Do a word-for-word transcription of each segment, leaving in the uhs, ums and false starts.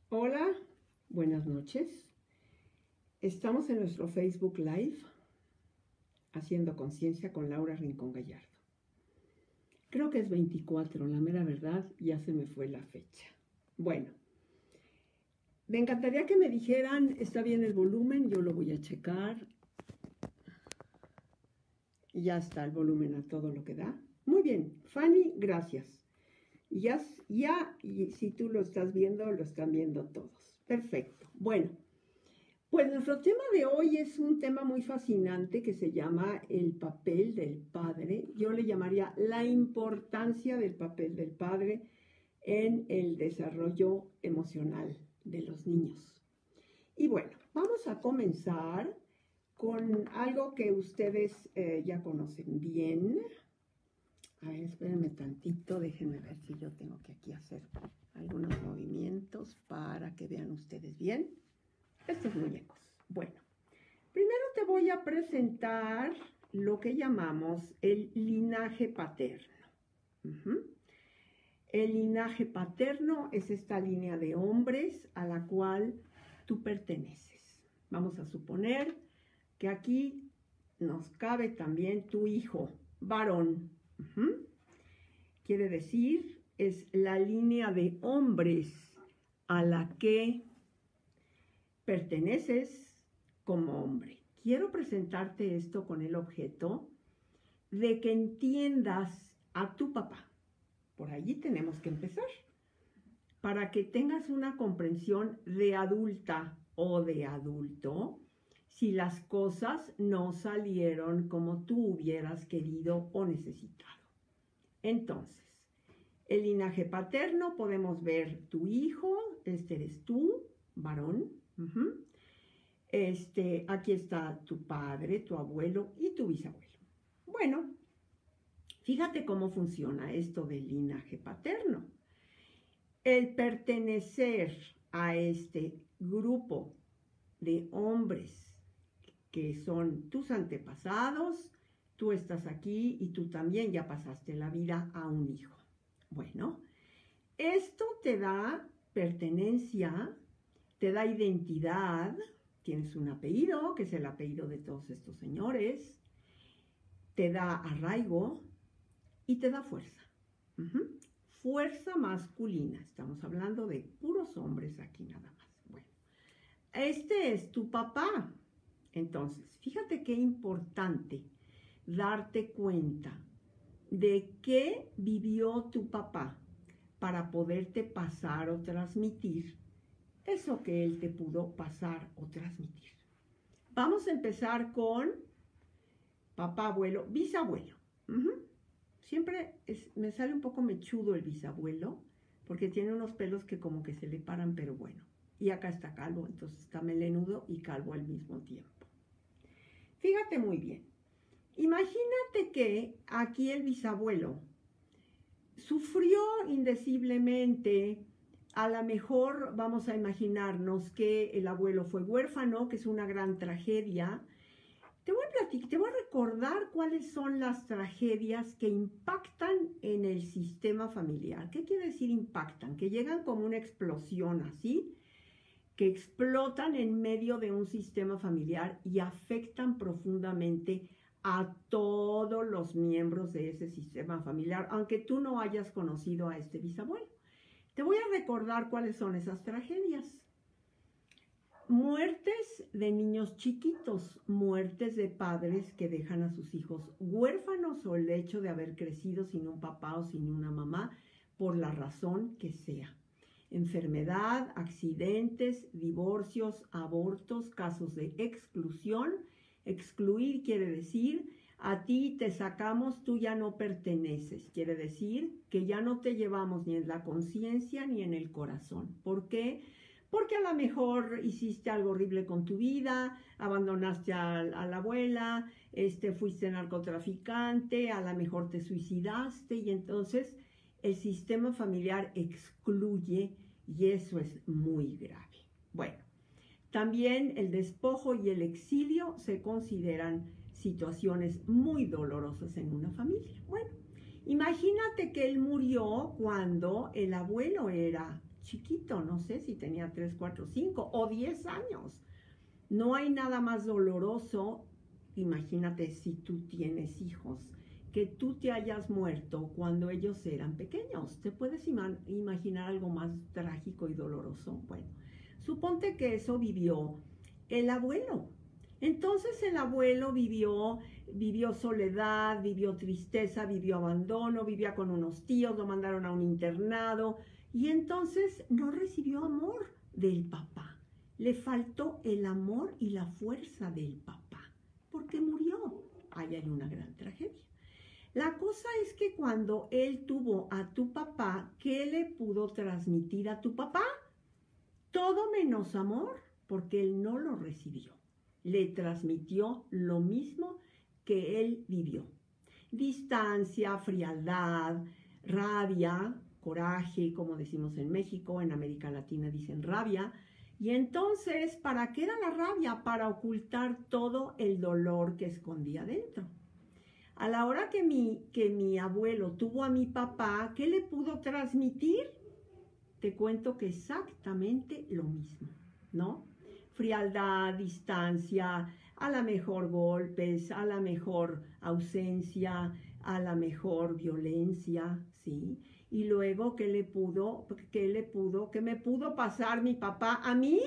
Hola, buenas noches. Estamos en nuestro Facebook Live, Haciendo Conciencia con Laura Rincón Gallardo. Creo que es veinticuatro, la mera verdad, ya se me fue la fecha. Bueno, me encantaría que me dijeran, ¿está bien el volumen? Yo lo voy a checar. Ya está el volumen a todo lo que da. Muy bien, Fanny, gracias. Ya, ya, y si tú lo estás viendo, lo están viendo todos. Perfecto. Bueno, pues nuestro tema de hoy es un tema muy fascinante que se llama el papel del padre. Yo le llamaría la importancia del papel del padre en el desarrollo emocional de los niños. Y bueno, vamos a comenzar con algo que ustedes eh, ya conocen bien. A ver, espérenme tantito, déjenme ver si yo tengo que aquí hacer algunos movimientos para que vean ustedes bien estos muñecos. Bueno, primero te voy a presentar lo que llamamos el linaje paterno. Uh-huh. El linaje paterno es esta línea de hombres a la cual tú perteneces. Vamos a suponer que aquí nos cabe también tu hijo, varón. Uh-huh. Quiere decir, es la línea de hombres a la que perteneces como hombre. Quiero presentarte esto con el objeto de que entiendas a tu papá. Por allí tenemos que empezar. Para que tengas una comprensión de adulta o de adulto, si las cosas no salieron como tú hubieras querido o necesitado. Entonces, el linaje paterno, podemos ver tu hijo, este eres tú, varón. Uh-huh. Este, aquí está tu padre, tu abuelo y tu bisabuelo. Bueno, fíjate cómo funciona esto del linaje paterno. El pertenecer a este grupo de hombres que son tus antepasados, tú estás aquí y tú también ya pasaste la vida a un hijo. Bueno, esto te da pertenencia, te da identidad, tienes un apellido, que es el apellido de todos estos señores, te da arraigo y te da fuerza. Uh-huh. Fuerza masculina, estamos hablando de puros hombres aquí nada más. Bueno, este es tu papá. Entonces, fíjate qué importante darte cuenta de qué vivió tu papá para poderte pasar o transmitir eso que él te pudo pasar o transmitir. Vamos a empezar con papá, abuelo, bisabuelo. Uh-huh. Siempre es, me sale un poco mechudo el bisabuelo, porque tiene unos pelos que como que se le paran, pero bueno. Y acá está calvo, entonces está melenudo y calvo al mismo tiempo. Fíjate muy bien. Imagínate que aquí el bisabuelo sufrió indeciblemente. A lo mejor vamos a imaginarnos que el abuelo fue huérfano, que es una gran tragedia. Te voy a platicar, te voy a recordar cuáles son las tragedias que impactan en el sistema familiar. ¿Qué quiere decir impactan? Que llegan como una explosión así, que explotan en medio de un sistema familiar y afectan profundamente a todos los miembros de ese sistema familiar, aunque tú no hayas conocido a este bisabuelo. Te voy a recordar cuáles son esas tragedias. Muertes de niños chiquitos, muertes de padres que dejan a sus hijos huérfanos o el hecho de haber crecido sin un papá o sin una mamá, por la razón que sea. Enfermedad, accidentes, divorcios, abortos, casos de exclusión. Excluir quiere decir, a ti te sacamos, tú ya no perteneces. Quiere decir que ya no te llevamos ni en la conciencia ni en el corazón. ¿Por qué? Porque a lo mejor hiciste algo horrible con tu vida, abandonaste a, a la abuela, este, fuiste narcotraficante, a lo mejor te suicidaste y entonces el sistema familiar excluye y eso es muy grave. Bueno, también el despojo y el exilio se consideran situaciones muy dolorosas en una familia. Bueno, imagínate que él murió cuando el abuelo era chiquito, no sé si tenía tres, cuatro, cinco o diez años. No hay nada más doloroso, imagínate si tú tienes hijos, que tú te hayas muerto cuando ellos eran pequeños. ¿Te puedes ima- imaginar algo más trágico y doloroso? Bueno, suponte que eso vivió el abuelo. Entonces el abuelo vivió, vivió soledad, vivió tristeza, vivió abandono, vivía con unos tíos, lo mandaron a un internado y entonces no recibió amor del papá. Le faltó el amor y la fuerza del papá, porque murió. Ahí hay una gran tragedia. La cosa es que cuando él tuvo a tu papá, ¿qué le pudo transmitir a tu papá? Todo menos amor, porque él no lo recibió. Le transmitió lo mismo que él vivió. Distancia, frialdad, rabia, coraje, como decimos en México, en América Latina dicen rabia. Y entonces, ¿para qué era la rabia? Para ocultar todo el dolor que escondía dentro. A la hora que mi, que mi abuelo tuvo a mi papá, ¿qué le pudo transmitir? Te cuento que exactamente lo mismo, ¿no? Frialdad, distancia, a la mejor golpes, a la mejor ausencia, a la mejor violencia, ¿sí? Y luego, ¿qué le pudo, qué le pudo, qué me pudo pasar mi papá a mí?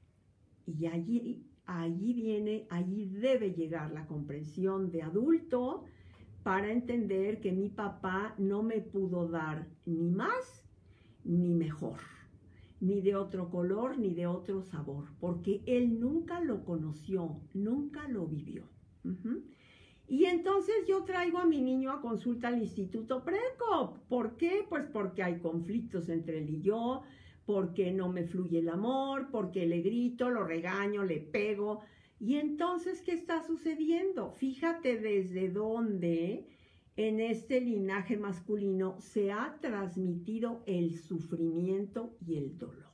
Y allí, allí viene, allí debe llegar la comprensión de adulto para entender que mi papá no me pudo dar ni más ni mejor, ni de otro color, ni de otro sabor, porque él nunca lo conoció, nunca lo vivió. Uh-huh. Y entonces yo traigo a mi niño a consulta al Instituto Preco. ¿Por qué? Pues porque hay conflictos entre él y yo, porque no me fluye el amor, porque le grito, lo regaño, le pego. Y entonces, ¿qué está sucediendo? Fíjate desde dónde en este linaje masculino se ha transmitido el sufrimiento y el dolor.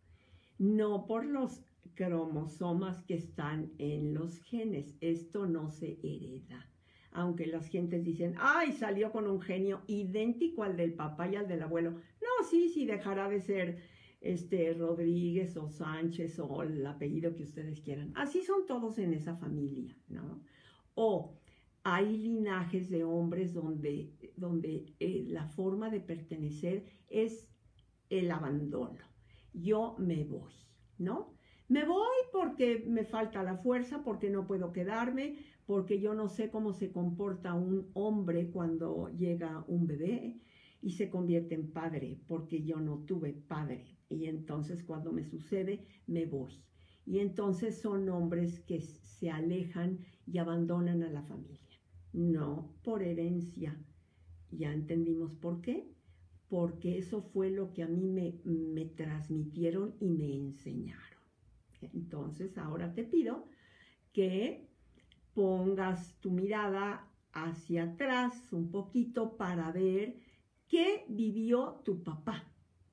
No por los cromosomas que están en los genes. Esto no se hereda. Aunque las gentes dicen, ay, salió con un genio idéntico al del papá y al del abuelo. No, sí, sí, dejará de ser este, Rodríguez o Sánchez o el apellido que ustedes quieran. Así son todos en esa familia, ¿no? O hay linajes de hombres donde, donde eh, la forma de pertenecer es el abandono. Yo me voy, ¿no? Me voy porque me falta la fuerza, porque no puedo quedarme, porque yo no sé cómo se comporta un hombre cuando llega un bebé y se convierte en padre, porque yo no tuve padre. Y entonces cuando me sucede, me voy. Y entonces son hombres que se alejan y abandonan a la familia. No por herencia. Ya entendimos por qué. Porque eso fue lo que a mí me, me transmitieron y me enseñaron. Entonces ahora te pido que pongas tu mirada hacia atrás un poquito para ver qué vivió tu papá.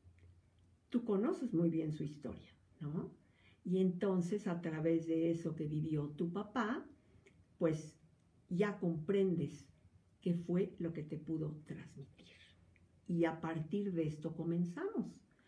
Tú conoces muy bien su historia, ¿no? Y entonces a través de eso que vivió tu papá, pues ya comprendes qué fue lo que te pudo transmitir. Y a partir de esto comenzamos,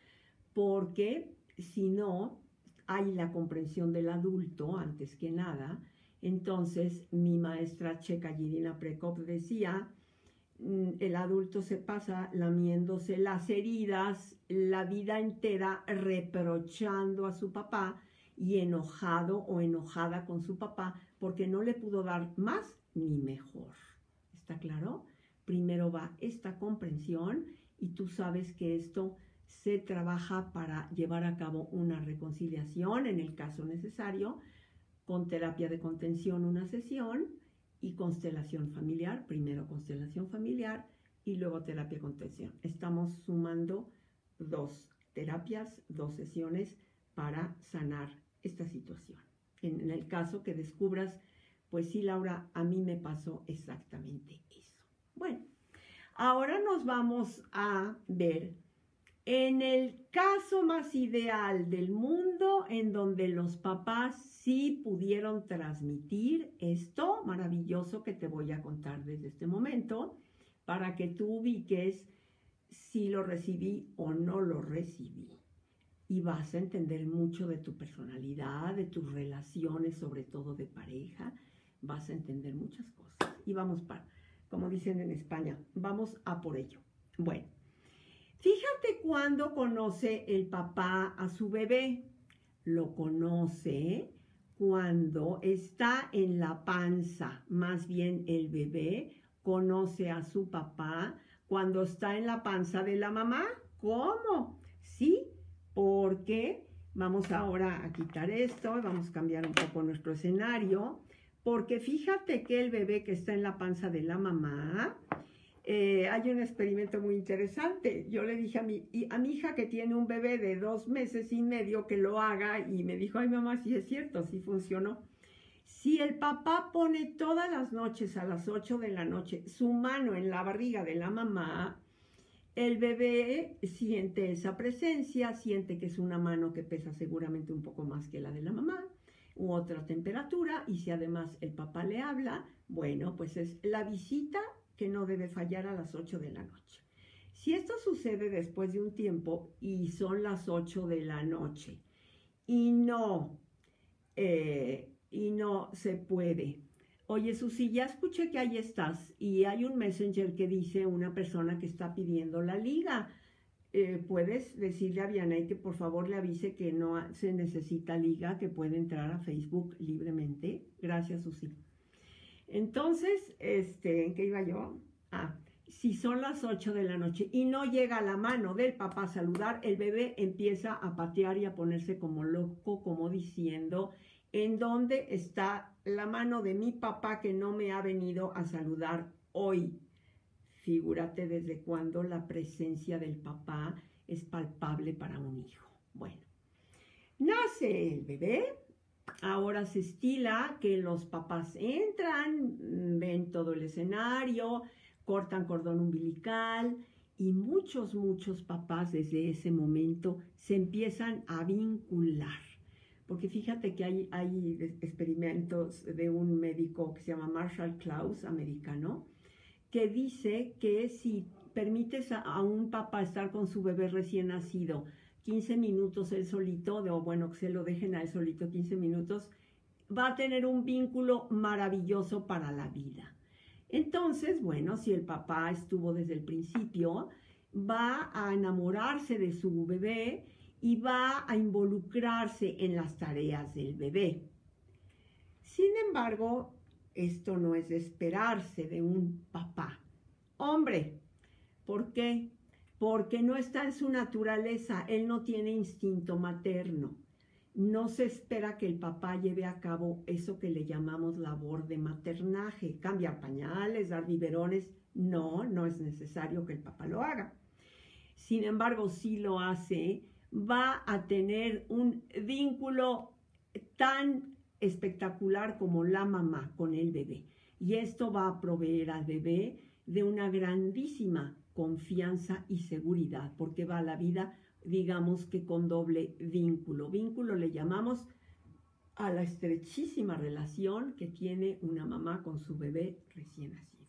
porque si no hay la comprensión del adulto antes que nada, entonces mi maestra checa Jirina Prekop decía, el adulto se pasa lamiéndose las heridas la vida entera, reprochando a su papá y enojado o enojada con su papá porque no le pudo dar más ni mejor. ¿Está claro? Primero va esta comprensión y tú sabes que esto se trabaja para llevar a cabo una reconciliación en el caso necesario, con terapia de contención una sesión y constelación familiar, primero constelación familiar y luego terapia de contención. Estamos sumando dos terapias, dos sesiones para sanar esta situación. En, en el caso que descubras, pues sí, Laura, a mí me pasó exactamente eso. Bueno, ahora nos vamos a ver en el caso más ideal del mundo, en donde los papás sí pudieron transmitir esto maravilloso que te voy a contar desde este momento, para que tú ubiques si lo recibí o no lo recibí. y vas a entender mucho de tu personalidad, de tus relaciones, sobre todo de pareja. Vas a entender muchas cosas. Y vamos para, como dicen en España, vamos a por ello. Bueno, fíjate cuando conoce el papá a su bebé. Lo conoce cuando está en la panza. Más bien el bebé conoce a su papá cuando está en la panza de la mamá. ¿Cómo? Sí, porque vamos ahora a quitar esto, vamos a cambiar un poco nuestro escenario, porque fíjate que el bebé que está en la panza de la mamá, eh, hay un experimento muy interesante. Yo le dije a mi, a mi hija que tiene un bebé de dos meses y medio que lo haga, y me dijo, ay mamá, sí es cierto, sí funcionó. Si el papá pone todas las noches a las ocho de la noche su mano en la barriga de la mamá, el bebé siente esa presencia, siente que es una mano que pesa seguramente un poco más que la de la mamá, u otra temperatura, y si además el papá le habla, bueno, pues es la visita que no debe fallar a las ocho de la noche. Si esto sucede después de un tiempo y son las ocho de la noche y no, eh, y no se puede. Oye, Susi, ya escuché que ahí estás y hay un messenger que dice una persona que está pidiendo la liga. Eh, ¿puedes decirle a Vianey que por favor le avise que no se necesita liga, que puede entrar a Facebook libremente? Gracias, Susi. Entonces, este, ¿en qué iba yo? Ah, si son las ocho de la noche y no llega la mano del papá a saludar, el bebé empieza a patear y a ponerse como loco, como diciendo, ¿en dónde está la mano de mi papá que no me ha venido a saludar hoy? Figúrate desde cuándo la presencia del papá es palpable para un hijo. Bueno, nace el bebé. Ahora se estila que los papás entran, ven todo el escenario, cortan cordón umbilical y muchos, muchos papás desde ese momento se empiezan a vincular. Porque fíjate que hay, hay experimentos de un médico que se llama Marshall Klaus, americano, que dice que si permites a, a un papá estar con su bebé recién nacido quince minutos él solito, o bueno, que se lo dejen a él solito quince minutos, va a tener un vínculo maravilloso para la vida. Entonces, bueno, si el papá estuvo desde el principio, va a enamorarse de su bebé y va a involucrarse en las tareas del bebé. Sin embargo, esto no es de esperarse de un papá. Hombre, ¿por qué? Porque no está en su naturaleza, él no tiene instinto materno. No se espera que el papá lleve a cabo eso que le llamamos labor de maternaje, cambiar pañales, dar biberones. No, no es necesario que el papá lo haga. Sin embargo, si lo hace, va a tener un vínculo tan espectacular como la mamá con el bebé. Y esto va a proveer al bebé de una grandísima confianza y seguridad, porque va a la vida, digamos que con doble vínculo. Vínculo le llamamos a la estrechísima relación que tiene una mamá con su bebé recién nacido.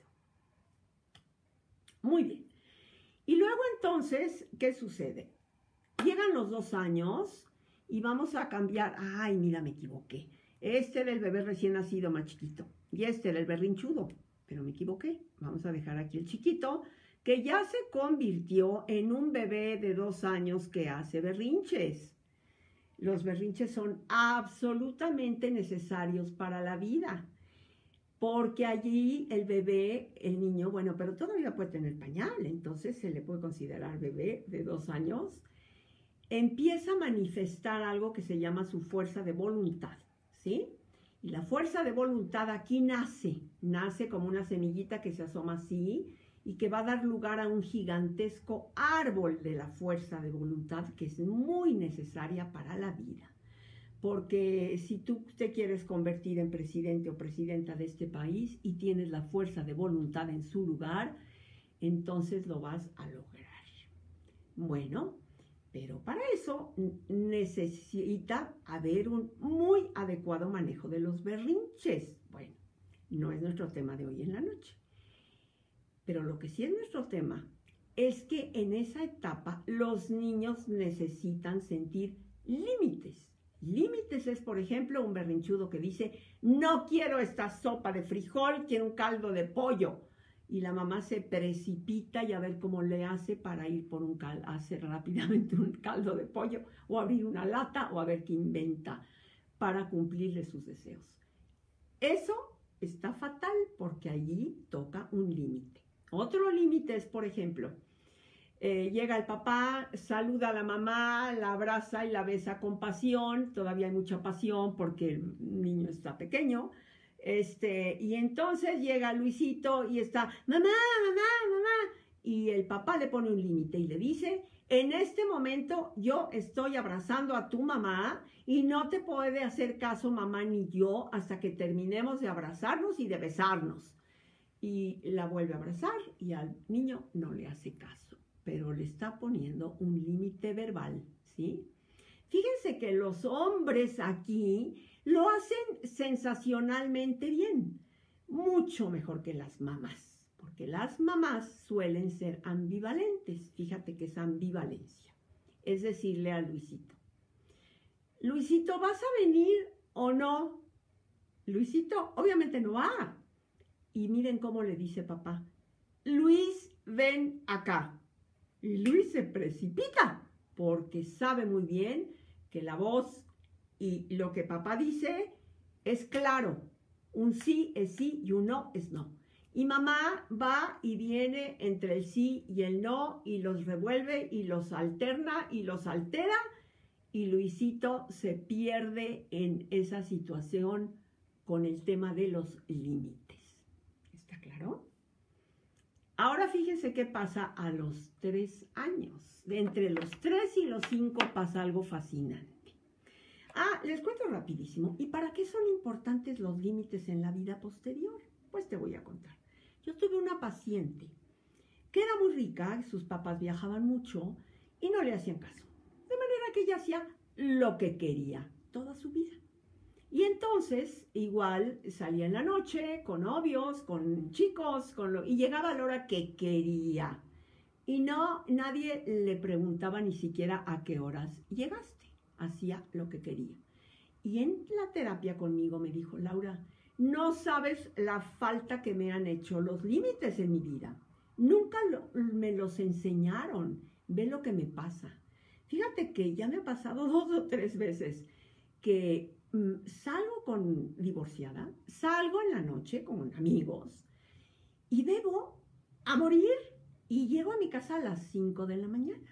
Muy bien. Y luego entonces, ¿qué sucede? Llegan los dos años y vamos a cambiar. Ay, mira, me equivoqué. Este era el bebé recién nacido más chiquito y este era el berrinchudo, pero me equivoqué. Vamos a dejar aquí el chiquito, que ya se convirtió en un bebé de dos años que hace berrinches. Los berrinches son absolutamente necesarios para la vida, porque allí el bebé, el niño, bueno, pero todavía puede tener pañal, entonces se le puede considerar bebé de dos años, empieza a manifestar algo que se llama su fuerza de voluntad, ¿sí? Y la fuerza de voluntad aquí nace, nace como una semillita que se asoma así, y que va a dar lugar a un gigantesco árbol de la fuerza de voluntad que es muy necesaria para la vida. Porque si tú te quieres convertir en presidente o presidenta de este país y tienes la fuerza de voluntad en su lugar, entonces lo vas a lograr. Bueno, pero para eso necesita haber un muy adecuado manejo de los berrinches. Bueno, no es nuestro tema de hoy en la noche. Pero lo que sí es nuestro tema, es que en esa etapa los niños necesitan sentir límites. Límites es, por ejemplo, un berrinchudo que dice, no quiero esta sopa de frijol, quiero un caldo de pollo. Y la mamá se precipita y a ver cómo le hace para ir por un caldo, hacer rápidamente un caldo de pollo o abrir una lata o a ver qué inventa para cumplirle sus deseos. Eso está fatal porque allí toca un límite. Otro límite es, por ejemplo, eh, llega el papá, saluda a la mamá, la abraza y la besa con pasión. Todavía hay mucha pasión porque el niño está pequeño. Este, y entonces llega Luisito y está, mamá, mamá, mamá. Y el papá le pone un límite y le dice, en este momento yo estoy abrazando a tu mamá y no te puede hacer caso mamá ni yo hasta que terminemos de abrazarnos y de besarnos. Y la vuelve a abrazar y al niño no le hace caso, pero le está poniendo un límite verbal, ¿sí? Fíjense que los hombres aquí lo hacen sensacionalmente bien, mucho mejor que las mamás, porque las mamás suelen ser ambivalentes. Fíjate que es ambivalencia. Es decirle a Luisito, Luisito, ¿vas a venir o no? Luisito, obviamente no va. Y miren cómo le dice papá, Luis, ven acá. Y Luis se precipita porque sabe muy bien que la voz y lo que papá dice es claro. Un sí es sí y un no es no. Y mamá va y viene entre el sí y el no y los revuelve y los alterna y los altera. Y Luisito se pierde en esa situación con el tema de los límites. ¿Está claro? Ahora fíjense qué pasa a los tres años. De entre los tres y los cinco pasa algo fascinante. Ah, les cuento rapidísimo. ¿Y para qué son importantes los límites en la vida posterior? Pues te voy a contar. Yo tuve una paciente que era muy rica, sus papás viajaban mucho y no le hacían caso. De manera que ella hacía lo que quería toda su vida. Y entonces, igual, salía en la noche con novios, con chicos, con lo, y llegaba a la hora que quería. Y no, nadie le preguntaba ni siquiera a qué horas llegaste. Hacía lo que quería. Y en la terapia conmigo me dijo, Laura, no sabes la falta que me han hecho los límites en mi vida. Nunca lo, me los enseñaron. Ve lo que me pasa. Fíjate que ya me ha pasado dos o tres veces que mmm, salgo con divorciada, salgo en la noche con amigos y bebo a morir y llego a mi casa a las cinco de la mañana.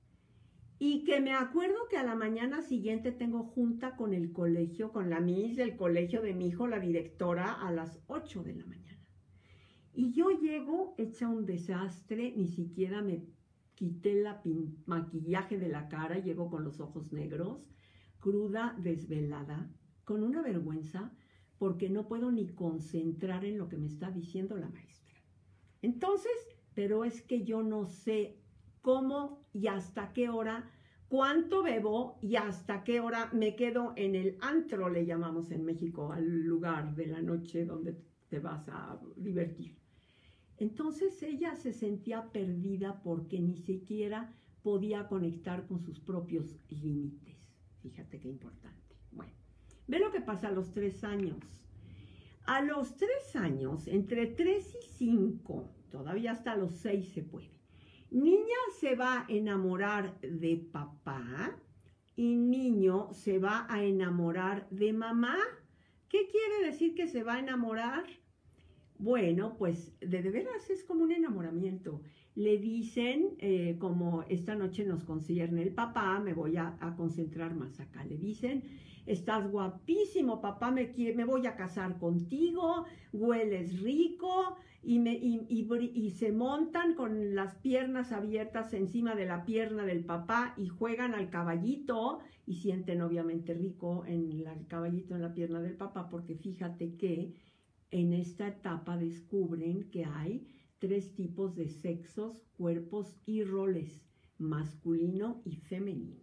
Y que me acuerdo que a la mañana siguiente tengo junta con el colegio, con la miss del colegio de mi hijo, la directora, a las ocho de la mañana. Y yo llego hecha un desastre, ni siquiera me quité el maquillaje de la cara, llego con los ojos negros, cruda, desvelada, con una vergüenza, porque no puedo ni concentrar en lo que me está diciendo la maestra. Entonces, pero es que yo no sé cómo y hasta qué hora, cuánto bebo y hasta qué hora me quedo en el antro, le llamamos en México, al lugar de la noche donde te vas a divertir. Entonces ella se sentía perdida porque ni siquiera podía conectar con sus propios límites. Fíjate qué importante. Bueno, ve lo que pasa a los tres años. A los tres años, entre tres y cinco, todavía hasta los seis se puede. Niña se va a enamorar de papá y niño se va a enamorar de mamá. ¿Qué quiere decir que se va a enamorar? Bueno, pues de, de veras es como un enamoramiento. Le dicen, eh, como esta noche nos concierne el papá, me voy a, a concentrar más acá. Le dicen, estás guapísimo, papá, me, me voy a casar contigo, hueles rico, y, me, y, y, y se montan con las piernas abiertas encima de la pierna del papá y juegan al caballito y sienten obviamente rico en la, el caballito en la pierna del papá, porque fíjate que en esta etapa descubren que hay tres tipos de sexos, cuerpos y roles, masculino y femenino,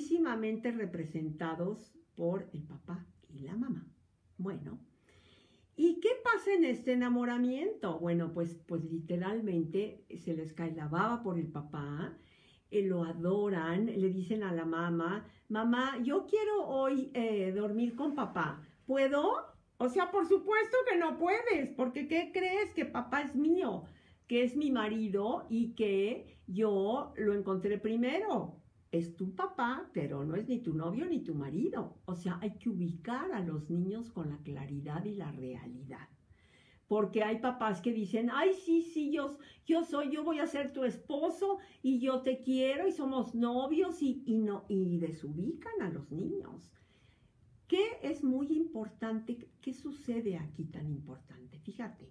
clarísimamente representados por el papá y la mamá. Bueno, ¿Y qué pasa en este enamoramiento? Bueno, pues, pues literalmente se les cae la baba por el papá, eh, lo adoran, le dicen a la mamá, mamá, yo quiero hoy eh, dormir con papá, ¿puedo? O sea, por supuesto que no puedes, porque ¿qué crees? Que papá es mío, que es mi marido y que yo lo encontré primero. Es tu papá, pero no es ni tu novio ni tu marido. O sea, hay que ubicar a los niños con la claridad y la realidad. Porque hay papás que dicen, ay, sí, sí, yo, yo soy, yo voy a ser tu esposo y yo te quiero y somos novios y, y, no, y desubican a los niños. ¿Qué es muy importante? ¿Qué sucede aquí tan importante? Fíjate.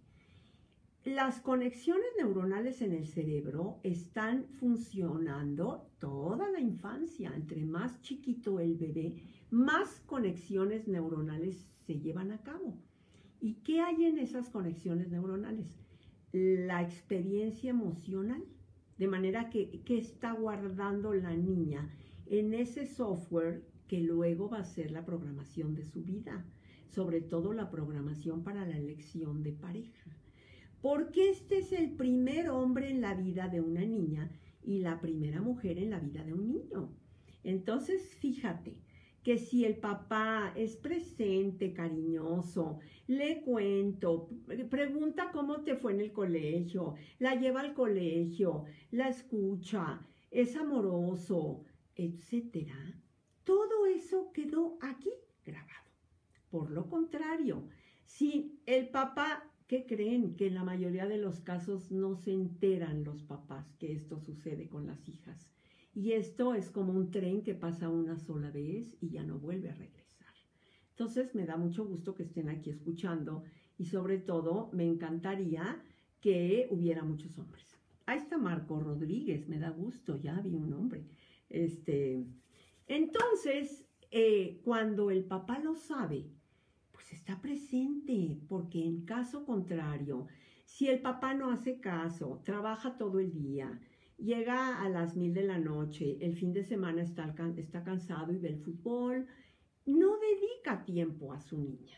Las conexiones neuronales en el cerebro están funcionando toda la infancia. Entre más chiquito el bebé, más conexiones neuronales se llevan a cabo. ¿Y qué hay en esas conexiones neuronales? La experiencia emocional. De manera que, que está guardando la niña en ese software que luego va a ser la programación de su vida. Sobre todo la programación para la elección de pareja. Porque este es el primer hombre en la vida de una niña y la primera mujer en la vida de un niño. Entonces, fíjate que si el papá es presente, cariñoso, le cuento, pregunta cómo te fue en el colegio, la lleva al colegio, la escucha, es amoroso, etcétera, todo eso quedó aquí grabado. Por lo contrario, si el papá... ¿Qué creen? Que en la mayoría de los casos no se enteran los papás que esto sucede con las hijas. Y esto es como un tren que pasa una sola vez y ya no vuelve a regresar. Entonces me da mucho gusto que estén aquí escuchando y sobre todo me encantaría que hubiera muchos hombres. Ahí está Marco Rodríguez, me da gusto, ya vi un hombre. Este, entonces, eh, cuando el papá lo sabe, está presente, porque en caso contrario, si el papá no hace caso, trabaja todo el día, llega a las mil de la noche, el fin de semana está, está cansado y ve el fútbol, no dedica tiempo a su niña,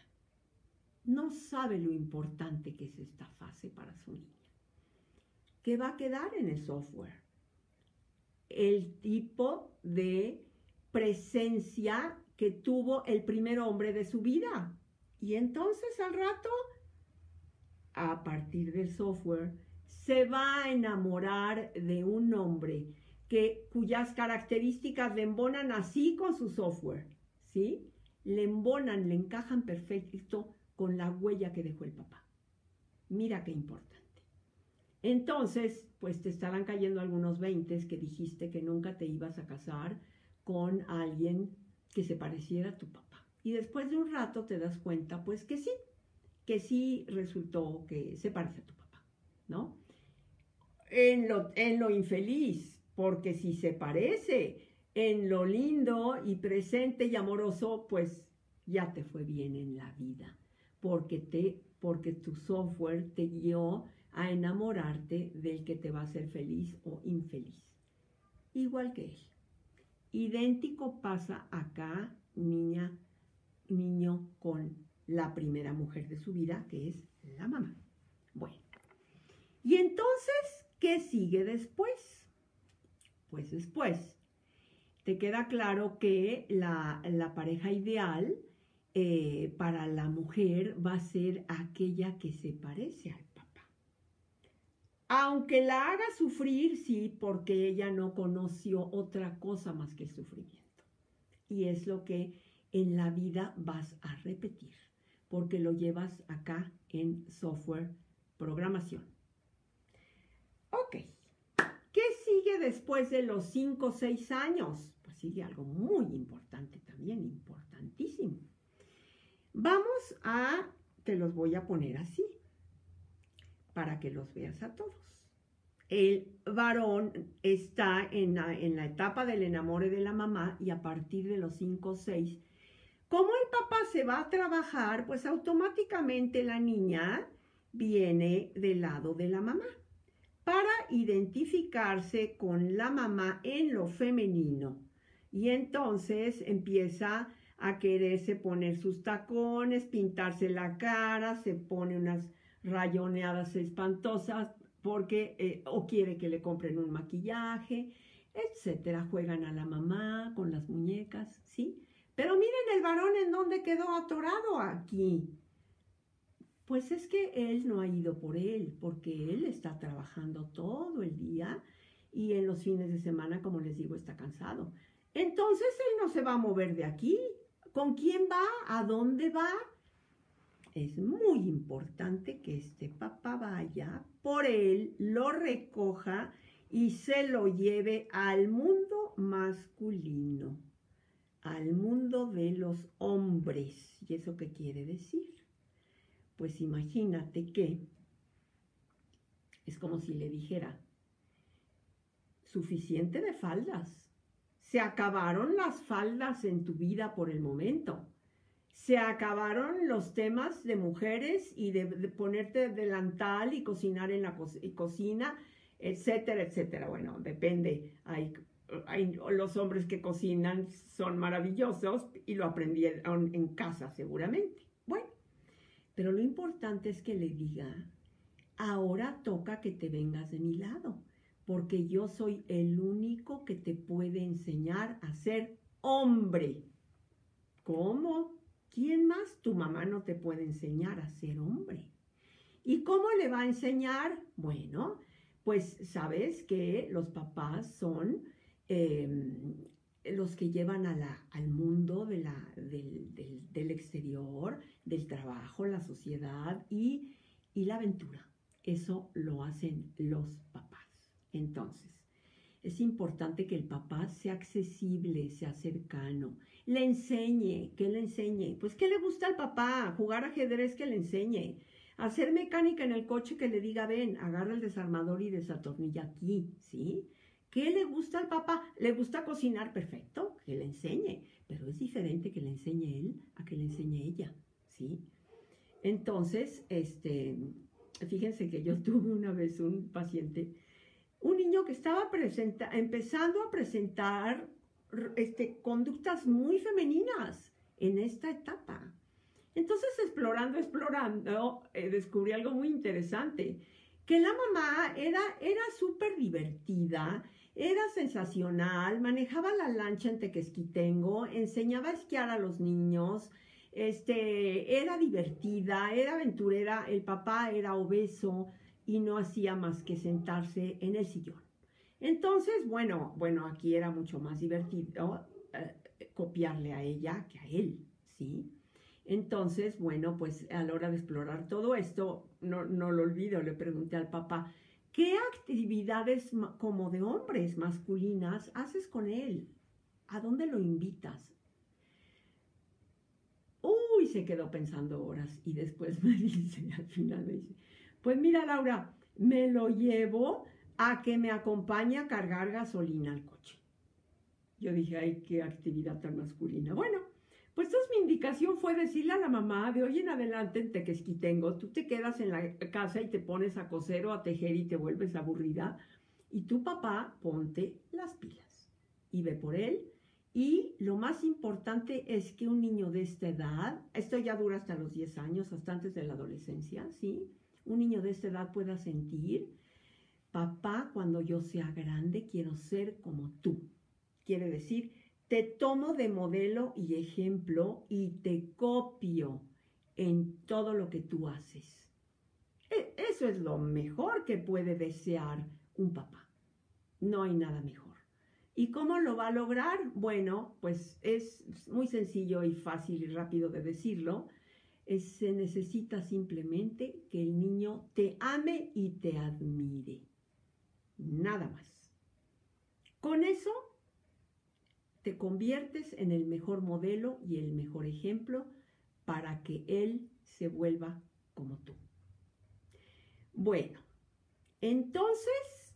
no sabe lo importante que es esta fase para su niña. ¿Qué va a quedar en el software? El tipo de presencia que tuvo el primer hombre de su vida. Y entonces al rato, a partir del software, se va a enamorar de un hombre que, cuyas características le embonan así con su software, ¿sí? Le embonan, le encajan perfecto con la huella que dejó el papá. Mira qué importante. Entonces, pues te estarán cayendo algunos veintes que dijiste que nunca te ibas a casar con alguien que se pareciera a tu papá. Y después de un rato te das cuenta, pues que sí, que sí resultó que se parece a tu papá, ¿no? En lo, en lo infeliz, porque si se parece, en lo lindo y presente y amoroso, pues ya te fue bien en la vida, porque, te, porque tu software te guió a enamorarte del que te va a hacer feliz o infeliz. Igual que él. Idéntico pasa acá, niña, niño, con la primera mujer de su vida, que es la mamá. Bueno, y entonces, ¿qué sigue después? Pues después, te queda claro que la, la pareja ideal eh, para la mujer va a ser aquella que se parece al papá. Aunque la haga sufrir, sí, porque ella no conoció otra cosa más que el sufrimiento. Y es lo que en la vida vas a repetir, porque lo llevas acá en software programación. Ok, ¿qué sigue después de los cinco o seis años? Pues sigue algo muy importante también, importantísimo. Vamos a, te los voy a poner así, para que los veas a todos. El varón está en la, en la etapa del enamore de la mamá y a partir de los cinco o seis, como el papá se va a trabajar, pues automáticamente la niña viene del lado de la mamá para identificarse con la mamá en lo femenino. Y entonces empieza a quererse poner sus tacones, pintarse la cara, se pone unas rayoneadas espantosas porque eh, o quiere que le compren un maquillaje, etcétera. Juegan a la mamá con las muñecas, ¿sí? Pero miren el varón en dónde quedó atorado aquí. Pues es que él no ha ido por él, porque él está trabajando todo el día y en los fines de semana, como les digo, está cansado. Entonces él no se va a mover de aquí. ¿Con quién va? ¿A dónde va? Es muy importante que este papá vaya por él, lo recoja y se lo lleve al mundo masculino, al mundo de los hombres. ¿Y eso qué quiere decir? Pues imagínate que es como si le dijera, suficiente de faldas. Se acabaron las faldas en tu vida por el momento. Se acabaron los temas de mujeres y de, de ponerte delantal y cocinar en la co y cocina, etcétera, etcétera. Bueno, depende. Hay, hay, los hombres que cocinan son maravillosos y lo aprendieron en casa seguramente. Bueno, pero lo importante es que le diga, ahora toca que te vengas de mi lado, porque yo soy el único que te puede enseñar a ser hombre. ¿Cómo? ¿Quién más? Tu mamá no te puede enseñar a ser hombre. ¿Y cómo le va a enseñar? Bueno, pues sabes que los papás son eh, los que llevan a la, al mundo de la, del, del, del exterior, del trabajo, la sociedad y, y la aventura. Eso lo hacen los papás. Entonces, es importante que el papá sea accesible, sea cercano, le enseñe, que le enseñe. Pues, ¿qué le gusta al papá? Jugar ajedrez, que le enseñe. Hacer mecánica en el coche, que le diga, ven, agarra el desarmador y desatornilla aquí, ¿sí? ¿Qué le gusta al papá? ¿Le gusta cocinar? Perfecto, que le enseñe. Pero es diferente que le enseñe él a que le enseñe ella, ¿sí? Entonces, este, fíjense que yo tuve una vez un paciente, un niño que estaba presenta, empezando a presentar este, conductas muy femeninas en esta etapa. Entonces, explorando, explorando, eh, descubrí algo muy interesante, que la mamá era, era súper divertida, era sensacional, manejaba la lancha en Tequesquitengo, enseñaba a esquiar a los niños, este, era divertida, era aventurera, el papá era obeso y no hacía más que sentarse en el sillón. Entonces, bueno, bueno, aquí era mucho más divertido eh, copiarle a ella que a él, ¿sí? Entonces, bueno, pues a la hora de explorar todo esto, no, no lo olvido, le pregunté al papá, ¿qué actividades como de hombres masculinas haces con él? ¿A dónde lo invitas? Uy, se quedó pensando horas y después me dice, al final me dice, pues mira, Laura, me lo llevo a que me acompañe a cargar gasolina al coche. Yo dije, ay, qué actividad tan masculina. Bueno, pues entonces mi indicación fue decirle a la mamá, de hoy en adelante en Tequesquitengo, tú te quedas en la casa y te pones a coser o a tejer y te vuelves aburrida, y tu papá ponte las pilas y ve por él. Y lo más importante es que un niño de esta edad, esto ya dura hasta los diez años, hasta antes de la adolescencia, ¿sí? Un niño de esta edad pueda sentir, papá, cuando yo sea grande quiero ser como tú. Quiere decir, te tomo de modelo y ejemplo y te copio en todo lo que tú haces. Eso es lo mejor que puede desear un papá. No hay nada mejor. ¿Y cómo lo va a lograr? Bueno, pues es muy sencillo y fácil y rápido de decirlo. Es, se necesita simplemente que el niño te ame y te admire. Nada más. Con eso te conviertes en el mejor modelo y el mejor ejemplo para que él se vuelva como tú. Bueno, entonces,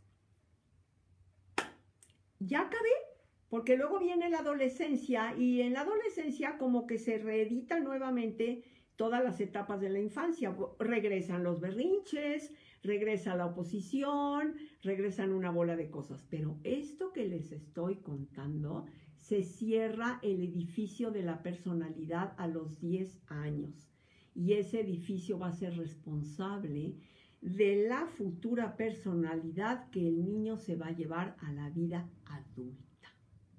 ya acabé, porque luego viene la adolescencia y en la adolescencia como que se reedita nuevamente todas las etapas de la infancia. Regresan los berrinches, regresa la oposición, regresan una bola de cosas. Pero esto que les estoy contando se cierra el edificio de la personalidad a los diez años. Y ese edificio va a ser responsable de la futura personalidad que el niño se va a llevar a la vida adulta.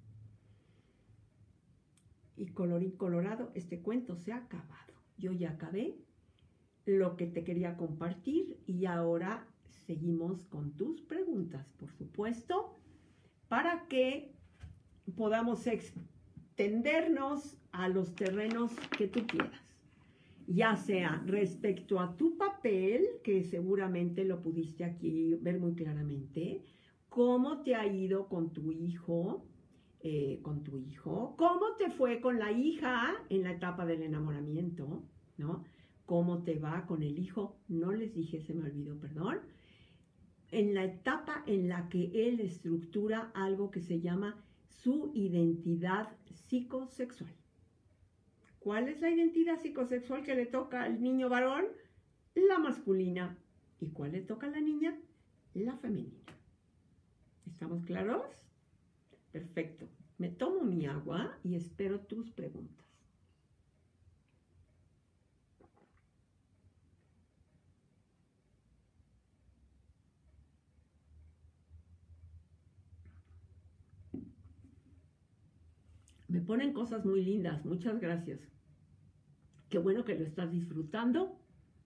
Y colorín colorado, este cuento se ha acabado. Yo ya acabé lo que te quería compartir y ahora seguimos con tus preguntas, por supuesto, para que podamos extendernos a los terrenos que tú quieras. Ya sea respecto a tu papel, que seguramente lo pudiste aquí ver muy claramente, cómo te ha ido con tu hijo, eh, con tu hijo, cómo te fue con la hija en la etapa del enamoramiento, ¿no? Cómo te va con el hijo, no les dije, se me olvidó, perdón, en la etapa en la que él estructura algo que se llama su identidad psicosexual. ¿Cuál es la identidad psicosexual que le toca al niño varón? La masculina. ¿Y cuál le toca a la niña? La femenina. ¿Estamos claros? Perfecto. Me tomo mi agua y espero tus preguntas. Me ponen cosas muy lindas. Muchas gracias. Qué bueno que lo estás disfrutando.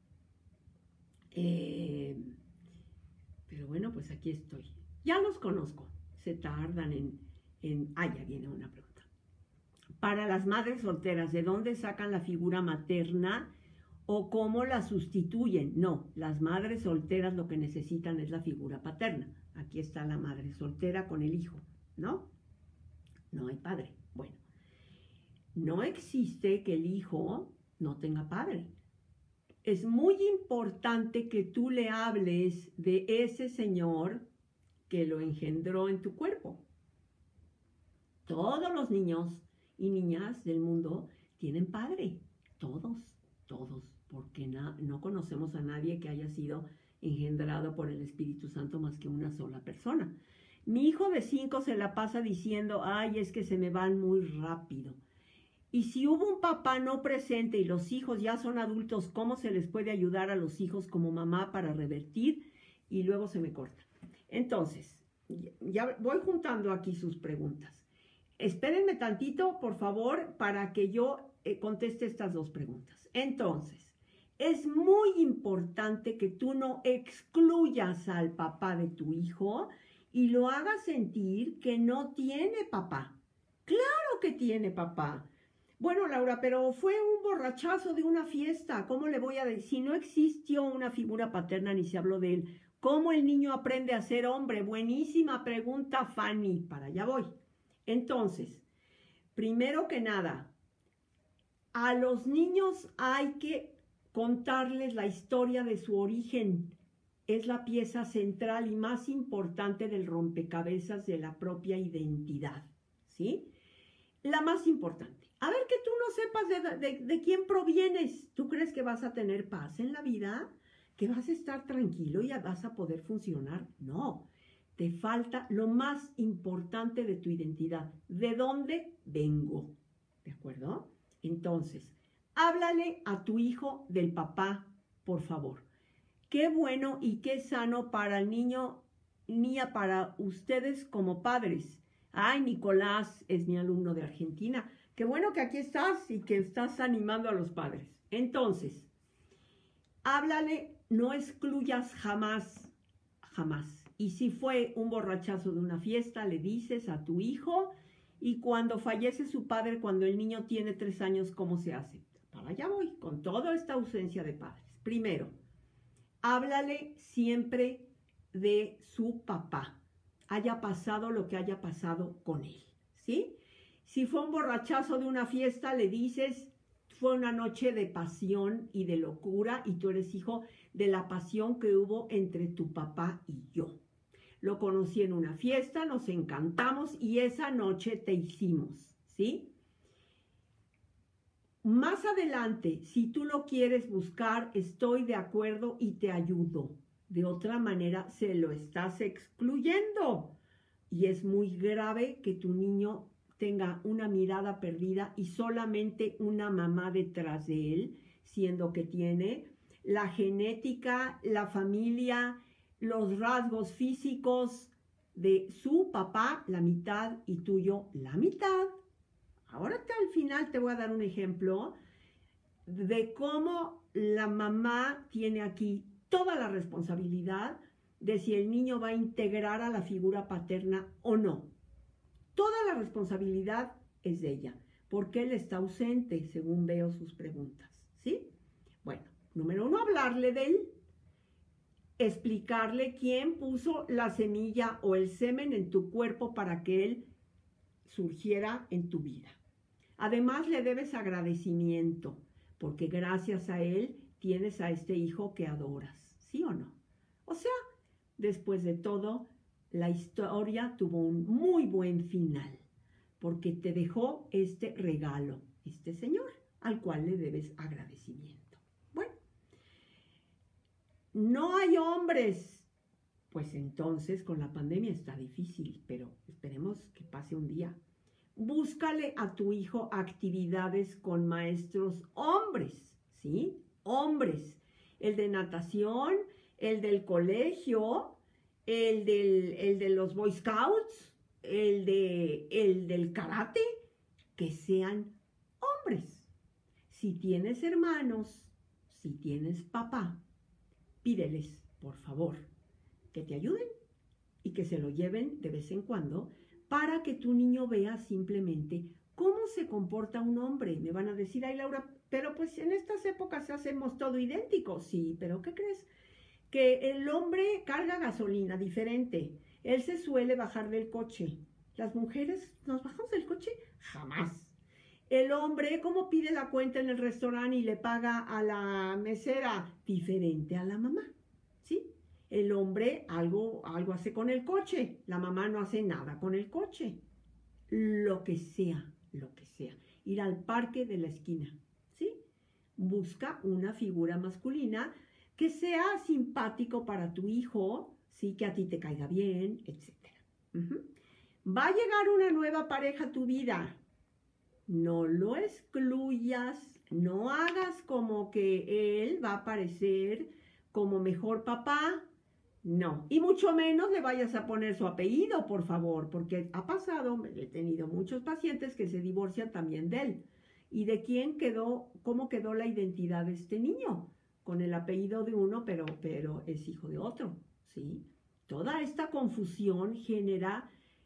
Eh, pero bueno, pues aquí estoy. Ya los conozco. Se tardan en, en... Ah, ya viene una pregunta. Para las madres solteras, ¿de dónde sacan la figura materna o cómo la sustituyen? No, las madres solteras lo que necesitan es la figura paterna. Aquí está la madre soltera con el hijo, ¿no? No hay padre. Bueno, no existe que el hijo no tenga padre. Es muy importante que tú le hables de ese señor que lo engendró en tu cuerpo. Todos los niños y niñas del mundo tienen padre. Todos, todos. Porque na- no conocemos a nadie que haya sido engendrado por el Espíritu Santo más que una sola persona. Mi hijo de cinco se la pasa diciendo, ay, es que se me van muy rápido. Y si hubo un papá no presente y los hijos ya son adultos, ¿cómo se les puede ayudar a los hijos como mamá para revertir? Y luego se me corta. Entonces, ya voy juntando aquí sus preguntas. Espérenme tantito, por favor, para que yo eh, conteste estas dos preguntas. Entonces, es muy importante que tú no excluyas al papá de tu hijo y lo hagas sentir que no tiene papá. ¡Claro que tiene papá! Bueno, Laura, pero fue un borrachazo de una fiesta. ¿Cómo le voy a decir? Si no existió una figura paterna ni se habló de él, ¿cómo el niño aprende a ser hombre? Buenísima pregunta, Fanny. Para allá voy. Entonces, primero que nada, a los niños hay que contarles la historia de su origen. Es la pieza central y más importante del rompecabezas de la propia identidad, ¿sí? La más importante. A ver, que tú no sepas de, de, de quién provienes. ¿Tú crees que vas a tener paz en la vida? ¿Que vas a estar tranquilo y vas a poder funcionar? No. Te falta lo más importante de tu identidad. ¿De dónde vengo? ¿De acuerdo? Entonces, háblale a tu hijo del papá, por favor. Qué bueno y qué sano para el niño, niña, para ustedes como padres. Ay, Nicolás es mi alumno de Argentina. Qué bueno que aquí estás y que estás animando a los padres. Entonces, háblale, no excluyas jamás, jamás. Y si fue un borrachazo de una fiesta, le dices a tu hijo, y cuando fallece su padre, cuando el niño tiene tres años, ¿cómo se hace? Para allá voy, con toda esta ausencia de padres. Primero, háblale siempre de su papá, haya pasado lo que haya pasado con él, ¿sí? Si fue un borrachazo de una fiesta, le dices, fue una noche de pasión y de locura y tú eres hijo de la pasión que hubo entre tu papá y yo. Lo conocí en una fiesta, nos encantamos y esa noche te hicimos, ¿sí? Más adelante, si tú lo quieres buscar, estoy de acuerdo y te ayudo. De otra manera, se lo estás excluyendo. Y es muy grave que tu niño tenga una mirada perdida y solamente una mamá detrás de él, siendo que tiene la genética, la familia, los rasgos físicos de su papá, la mitad, y tuyo, la mitad. Ahora te, al final te voy a dar un ejemplo de cómo la mamá tiene aquí toda la responsabilidad de si el niño va a integrar a la figura paterna o no. Toda la responsabilidad es de ella, porque él está ausente, según veo sus preguntas, ¿sí? Bueno, número uno, hablarle de él, explicarle quién puso la semilla o el semen en tu cuerpo para que él surgiera en tu vida. Además, le debes agradecimiento, porque gracias a él tienes a este hijo que adoras, ¿sí o no? O sea, después de todo, la historia tuvo un muy buen final, porque te dejó este regalo, este señor, al cual le debes agradecimiento. Bueno, no hay hombres, pues entonces con la pandemia está difícil, pero esperemos que pase un día. Búscale a tu hijo actividades con maestros hombres, ¿sí? Hombres, el de natación, el del colegio, el, del, el de los Boy Scouts, el, de, el del karate, que sean hombres. Si tienes hermanos, si tienes papá, pídeles, por favor, que te ayuden y que se lo lleven de vez en cuando para que tu niño vea simplemente cómo se comporta un hombre. Me van a decir, ay Laura, pero pues en estas épocas hacemos todo idéntico. Sí, pero ¿qué crees? Que el hombre carga gasolina diferente. Él se suele bajar del coche. Las mujeres, ¿nos bajamos del coche? Jamás. El hombre, ¿cómo pide la cuenta en el restaurante y le paga a la mesera? Diferente a la mamá, ¿sí? El hombre algo, algo hace con el coche. La mamá no hace nada con el coche. Lo que sea, lo que sea. Ir al parque de la esquina, ¿sí? Busca una figura masculina que sea simpático para tu hijo, ¿sí? Que a ti te caiga bien, etcétera. Uh-huh. Va a llegar una nueva pareja a tu vida. No lo excluyas, no hagas como que él va a aparecer como mejor papá. No, y mucho menos le vayas a poner su apellido, por favor, porque ha pasado, he tenido muchos pacientes que se divorcian también de él. ¿Y de quién quedó, cómo quedó la identidad de este niño? Con el apellido de uno, pero, pero es hijo de otro, ¿sí? Toda esta confusión genera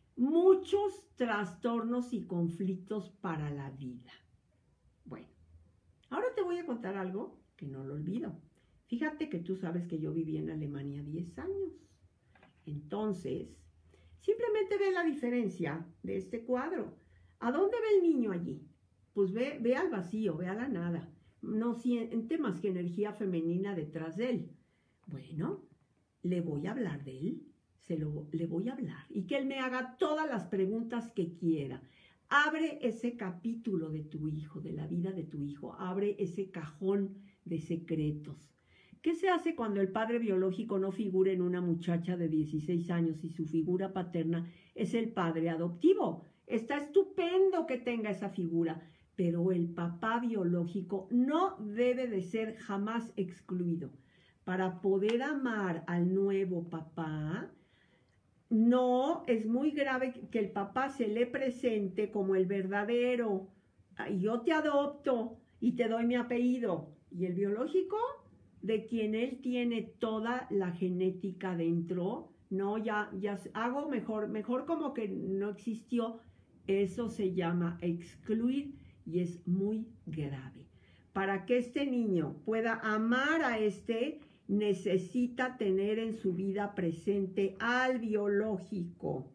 muchos trastornos y conflictos para la vida. Bueno, ahora te voy a contar algo que no lo olvido. Fíjate que tú sabes que yo viví en Alemania diez años. Entonces, simplemente ve la diferencia de este cuadro. ¿A dónde ve el niño allí? Pues ve, ve al vacío, ve a la nada. No siente más que energía femenina detrás de él. Bueno, le voy a hablar de él. Se lo, le voy a hablar. Y que él me haga todas las preguntas que quiera. Abre ese capítulo de tu hijo, de la vida de tu hijo. Abre ese cajón de secretos. ¿Qué se hace cuando el padre biológico no figura en una muchacha de dieciséis años y su figura paterna es el padre adoptivo? Está estupendo que tenga esa figura, pero el papá biológico no debe de ser jamás excluido. Para poder amar al nuevo papá, no, es muy grave que el papá se le presente como el verdadero. Yo te adopto y te doy mi apellido. ¿Y el biológico? De quien él tiene toda la genética dentro, no, ya, ya hago mejor, mejor como que no existió. Eso se llama excluir y es muy grave. Para que este niño pueda amar a este, necesita tener en su vida presente al biológico.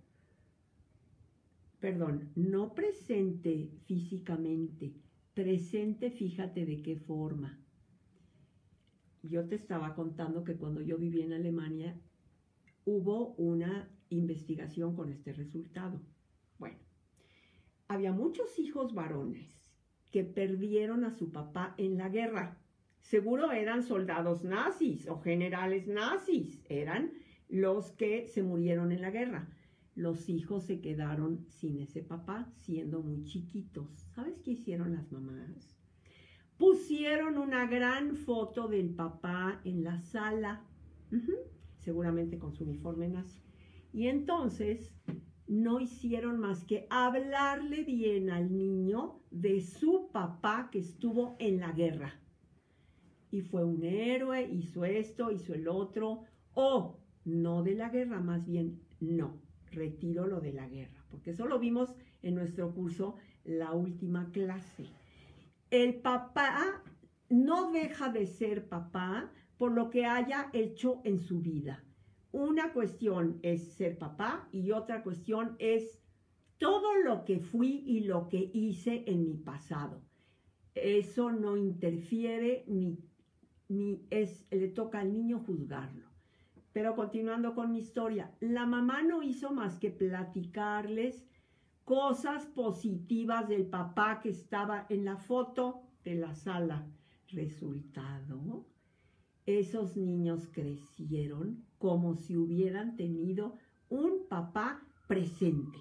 Perdón, no presente físicamente, presente, fíjate de qué forma. Yo te estaba contando que cuando yo viví en Alemania hubo una investigación con este resultado. Bueno, había muchos hijos varones que perdieron a su papá en la guerra. Seguro eran soldados nazis o generales nazis, eran los que se murieron en la guerra. los hijos se quedaron sin ese papá siendo muy chiquitos. ¿Sabes qué hicieron las mamás? Pusieron una gran foto del papá en la sala, uh-huh, seguramente con su uniforme nazi. Y entonces no hicieron más que hablarle bien al niño de su papá que estuvo en la guerra. Y fue un héroe, hizo esto, hizo el otro. O, no de la guerra, más bien, no, retiro lo de la guerra. Porque eso lo vimos en nuestro curso, la última clase. El papá no deja de ser papá por lo que haya hecho en su vida. Una cuestión es ser papá y otra cuestión es todo lo que fui y lo que hice en mi pasado. Eso no interfiere ni, ni es, le toca al niño juzgarlo. Pero continuando con mi historia, la mamá no hizo más que platicarles cosas positivas del papá que estaba en la foto de la sala. Resultado, esos niños crecieron como si hubieran tenido un papá presente.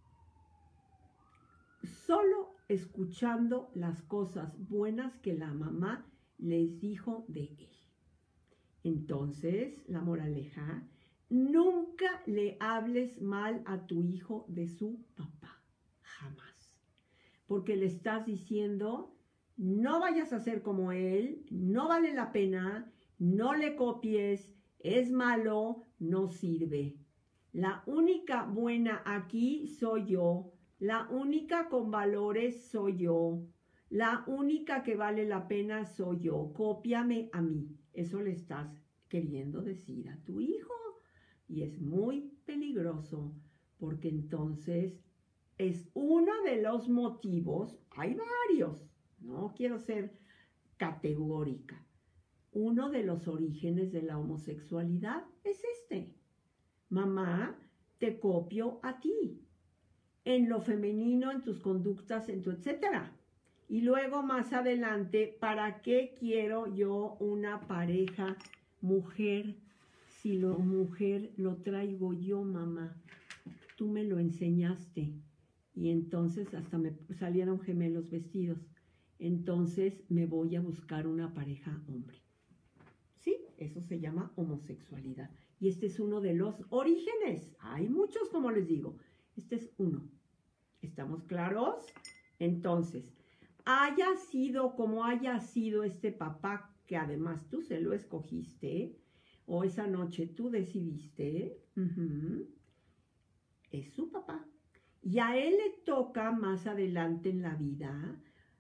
Solo escuchando las cosas buenas que la mamá les dijo de él. Entonces, la moraleja, nunca le hables mal a tu hijo de su papá. Jamás. Porque le estás diciendo, no vayas a ser como él, no vale la pena, no le copies, es malo, no sirve. La única buena aquí soy yo, la única con valores soy yo, la única que vale la pena soy yo, cópiame a mí. Eso le estás queriendo decir a tu hijo y es muy peligroso porque entonces es uno de los motivos, hay varios, no quiero ser categórica, uno de los orígenes de la homosexualidad es este. Mamá, te copio a ti, en lo femenino, en tus conductas, en tu etcétera. Y luego más adelante, ¿para qué quiero yo una pareja mujer? Si lo mujer lo traigo yo, mamá, tú me lo enseñaste. Y entonces hasta me salieron gemelos vestidos. Entonces me voy a buscar una pareja hombre. Sí, eso se llama homosexualidad. Y este es uno de los orígenes. Hay muchos, como les digo. Este es uno. ¿Estamos claros? Entonces, haya sido como haya sido este papá, que además tú se lo escogiste, o esa noche tú decidiste, uh-huh, es su papá. Y a él le toca más adelante en la vida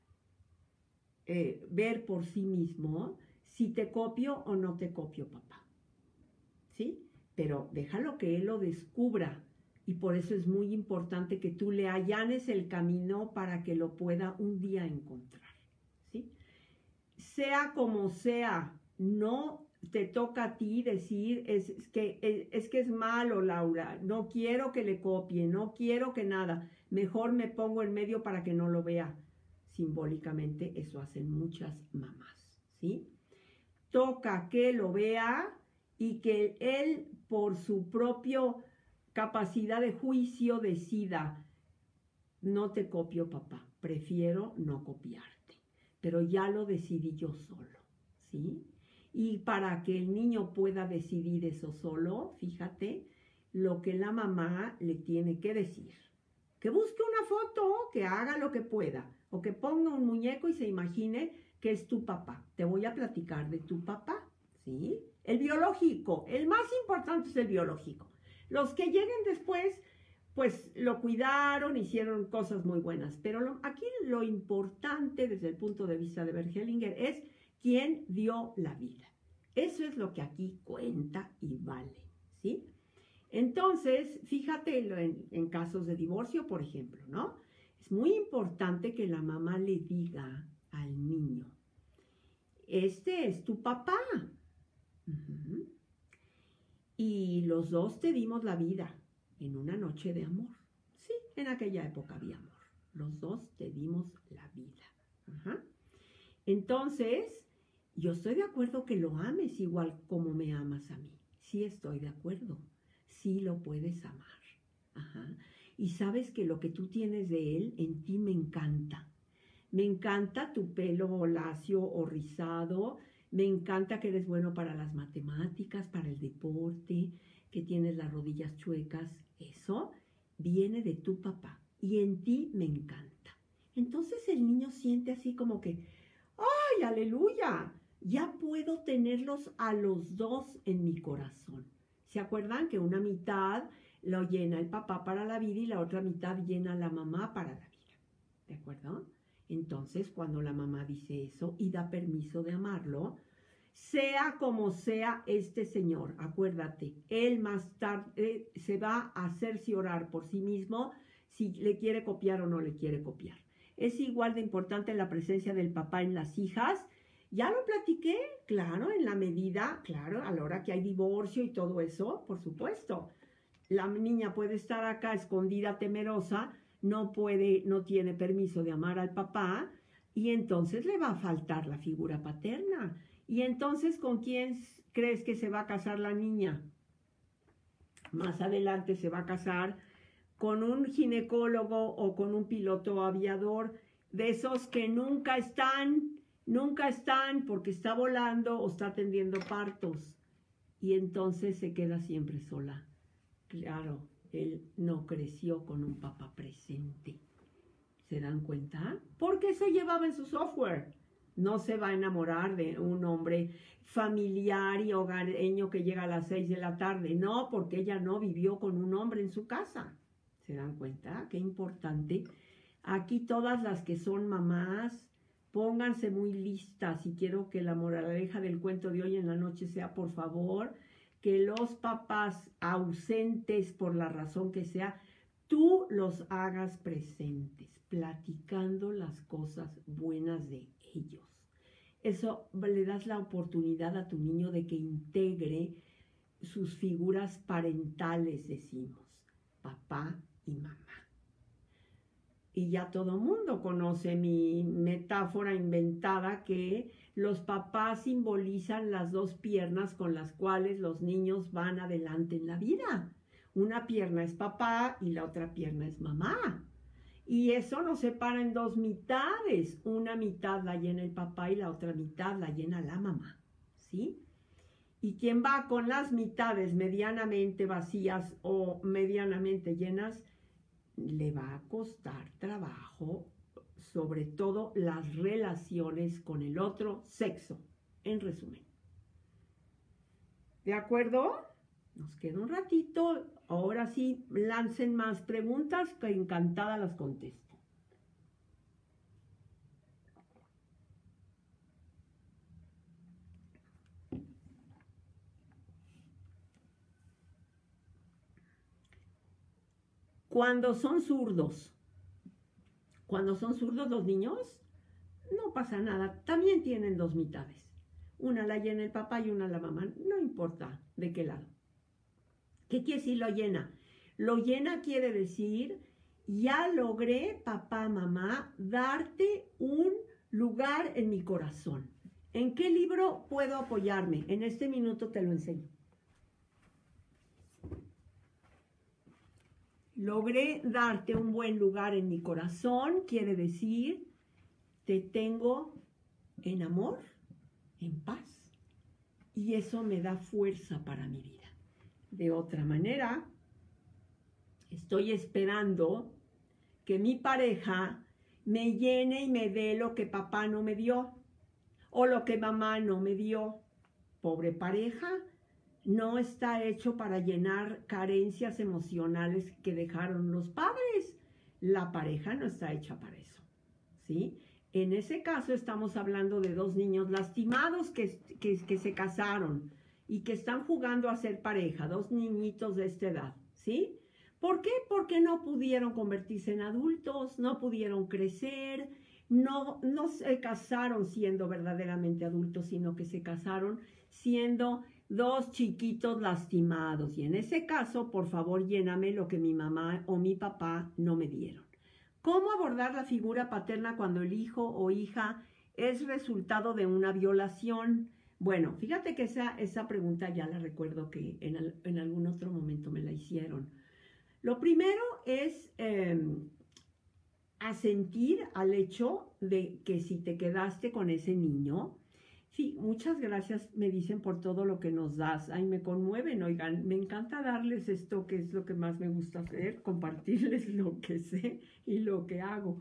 eh, ver por sí mismo si te copio o no te copio, papá. ¿Sí? Pero déjalo que él lo descubra. Y por eso es muy importante que tú le allanes el camino para que lo pueda un día encontrar. ¿Sí? Sea como sea, no te toca a ti decir, es, es, que, es, es que es malo, Laura, no quiero que le copie, no quiero que nada, mejor me pongo en medio para que no lo vea. Simbólicamente eso hacen muchas mamás, ¿sí? Toca que lo vea y que él por su propia capacidad de juicio decida, no te copio, papá, prefiero no copiarte, pero ya lo decidí yo solo, ¿sí? Y para que el niño pueda decidir eso solo, fíjate lo que la mamá le tiene que decir. Que busque una foto, que haga lo que pueda, o que ponga un muñeco y se imagine que es tu papá. Te voy a platicar de tu papá, ¿sí? El biológico, el más importante es el biológico. Los que lleguen después, pues lo cuidaron, hicieron cosas muy buenas. Pero lo, aquí lo importante desde el punto de vista de Bert Hellinger es quién dio la vida. Eso es lo que aquí cuenta y vale, ¿sí? Entonces, fíjate en, en casos de divorcio, por ejemplo, ¿no? Es muy importante que la mamá le diga al niño, este es tu papá. Uh-huh. Y los dos te dimos la vida en una noche de amor. Sí, en aquella época había amor. Los dos te dimos la vida. Uh-huh. Entonces, yo estoy de acuerdo que lo ames igual como me amas a mí. Sí estoy de acuerdo. Sí lo puedes amar. Ajá. Y sabes que lo que tú tienes de él, en ti me encanta. Me encanta tu pelo lacio o rizado. Me encanta que eres bueno para las matemáticas, para el deporte, que tienes las rodillas chuecas. Eso viene de tu papá y en ti me encanta. Entonces el niño siente así como que, ¡ay, aleluya! Ya puedo tenerlos a los dos en mi corazón. ¿Se acuerdan que una mitad lo llena el papá para la vida y la otra mitad llena la mamá para la vida? ¿De acuerdo? Entonces, cuando la mamá dice eso y da permiso de amarlo, sea como sea este señor, acuérdate, él más tarde se va a hacerse orar por sí mismo si le quiere copiar o no le quiere copiar. Es igual de importante la presencia del papá en las hijas. Ya lo platiqué, claro, en la medida, claro, a la hora que hay divorcio y todo eso, por supuesto. La niña puede estar acá escondida, temerosa, no puede, no tiene permiso de amar al papá y entonces le va a faltar la figura paterna. Y entonces, ¿con quién crees que se va a casar la niña? Más adelante se va a casar con un ginecólogo o con un piloto aviador, de esos que nunca están, nunca están porque está volando o está atendiendo partos. Y entonces se queda siempre sola. Claro, él no creció con un papá presente. ¿Se dan cuenta? Porque se llevaba en su software. No se va a enamorar de un hombre familiar y hogareño que llega a las seis de la tarde. No, porque ella no vivió con un hombre en su casa. ¿Se dan cuenta? Qué importante. Aquí todas las que son mamás, pónganse muy listas. Y quiero que la moraleja del cuento de hoy en la noche sea, por favor, que los papás ausentes por la razón que sea, tú los hagas presentes, platicando las cosas buenas de ellos. Eso le das la oportunidad a tu niño de que integre sus figuras parentales, decimos, papá y mamá. Y ya todo mundo conoce mi metáfora inventada que los papás simbolizan las dos piernas con las cuales los niños van adelante en la vida. Una pierna es papá y la otra pierna es mamá. Y eso nos separa en dos mitades. Una mitad la llena el papá y la otra mitad la llena la mamá. ¿Sí? Y quien va con las mitades medianamente vacías o medianamente llenas, le va a costar trabajo, sobre todo las relaciones con el otro sexo, en resumen. ¿De acuerdo? Nos queda un ratito. Ahora sí, lancen más preguntas, que encantada las contesto. Cuando son zurdos, cuando son zurdos los niños, no pasa nada. También tienen dos mitades. Una la llena el papá y una la mamá. No importa de qué lado. ¿Qué quiere decir lo llena? Lo llena quiere decir, ya logré, papá, mamá, darte un lugar en mi corazón. ¿En qué libro puedo apoyarme? En este minuto te lo enseño. Logré darte un buen lugar en mi corazón, quiere decir, te tengo en amor, en paz, y eso me da fuerza para mi vida. De otra manera, estoy esperando que mi pareja me llene y me dé lo que papá no me dio, o lo que mamá no me dio. Pobre pareja, no está hecho para llenar carencias emocionales que dejaron los padres. La pareja no está hecha para eso, ¿sí? En ese caso estamos hablando de dos niños lastimados que, que, que se casaron y que están jugando a ser pareja, dos niñitos de esta edad, ¿sí? ¿Por qué? Porque no pudieron convertirse en adultos, no pudieron crecer, no, no se casaron siendo verdaderamente adultos, sino que se casaron siendo dos chiquitos lastimados. Y en ese caso, por favor, lléname lo que mi mamá o mi papá no me dieron. ¿Cómo abordar la figura paterna cuando el hijo o hija es resultado de una violación? Bueno, fíjate que esa, esa pregunta ya la recuerdo que en, en algún otro momento me la hicieron. Lo primero es eh, asentir al hecho de que si te quedaste con ese niño, sí, muchas gracias, me dicen, por todo lo que nos das. Ay, me conmueven, oigan, me encanta darles esto, que es lo que más me gusta hacer, compartirles lo que sé y lo que hago.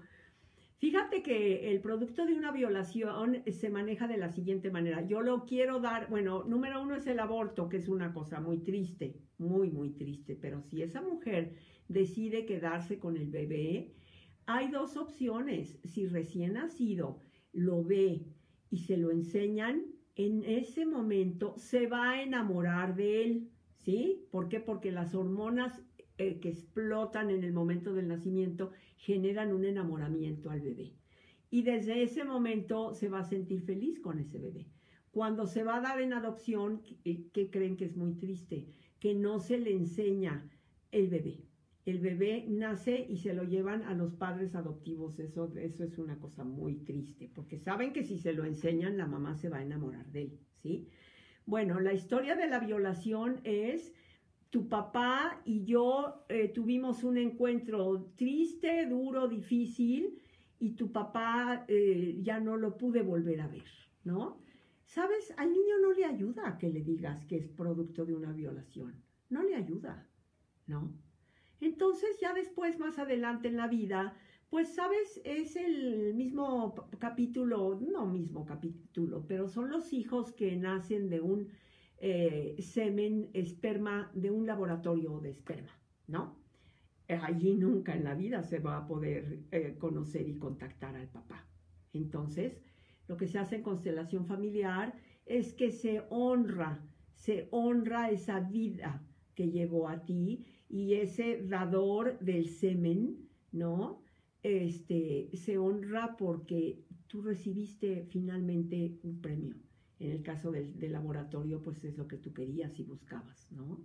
Fíjate que el producto de una violación se maneja de la siguiente manera. Yo lo quiero dar, bueno, número uno es el aborto, que es una cosa muy triste, muy, muy triste. Pero si esa mujer decide quedarse con el bebé, hay dos opciones. Si recién nacido lo ve y se lo enseñan, en ese momento se va a enamorar de él, ¿sí? ¿Por qué? Porque las hormonas eh, que explotan en el momento del nacimiento generan un enamoramiento al bebé. Y desde ese momento se va a sentir feliz con ese bebé. Cuando se va a dar en adopción, ¿qué, qué creen que es muy triste? Que no se le enseña el bebé. El bebé nace y se lo llevan a los padres adoptivos. Eso, eso es una cosa muy triste, porque saben que si se lo enseñan, la mamá se va a enamorar de él, ¿sí? Bueno, la historia de la violación es: tu papá y yo eh, tuvimos un encuentro triste, duro, difícil, y tu papá eh, ya no lo pude volver a ver, ¿no? ¿Sabes? Al niño no le ayuda a que le digas que es producto de una violación. No le ayuda, ¿no? Entonces ya después, más adelante en la vida, pues, ¿sabes? Es el mismo capítulo, no mismo capítulo, pero son los hijos que nacen de un Eh, semen, esperma de un laboratorio de esperma, ¿no? Eh, allí nunca en la vida se va a poder eh, conocer y contactar al papá. Entonces, lo que se hace en constelación familiar es que se honra, se honra esa vida que llegó a ti, y ese dador del semen, ¿no? Este, se honra porque tú recibiste finalmente un premio. En el caso del, del laboratorio, pues es lo que tú querías y buscabas, ¿no?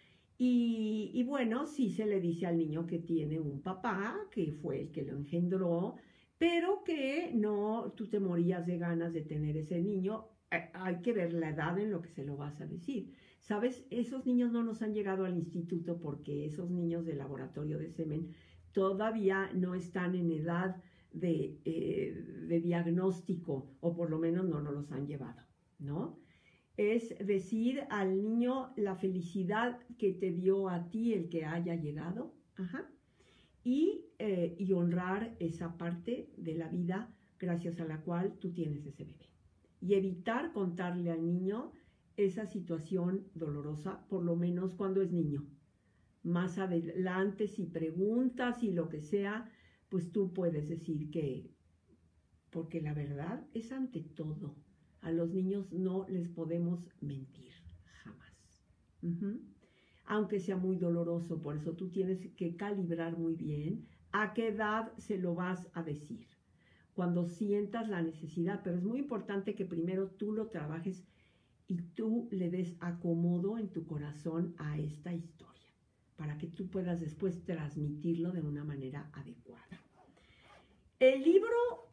Y, y bueno, sí se le dice al niño que tiene un papá, que fue el que lo engendró, pero que no, tú te morías de ganas de tener ese niño. Eh, hay que ver la edad en lo que se lo vas a decir. ¿Sabes? Esos niños no nos han llegado al instituto porque esos niños del laboratorio de semen todavía no están en edad de, eh, de diagnóstico, o por lo menos no nos los han llevado, ¿no? Es decir al niño la felicidad que te dio a ti el que haya llegado, ajá, y, eh, y honrar esa parte de la vida gracias a la cual tú tienes ese bebé. Y evitar contarle al niño esa situación dolorosa, por lo menos cuando es niño. Más adelante, si preguntas y lo que sea, pues tú puedes decir que, porque la verdad es ante todo. A los niños no les podemos mentir, jamás. Uh-huh. Aunque sea muy doloroso, por eso tú tienes que calibrar muy bien a qué edad se lo vas a decir. Cuando sientas la necesidad, pero es muy importante que primero tú lo trabajes y tú le des acomodo en tu corazón a esta historia, para que tú puedas después transmitirlo de una manera adecuada. El libro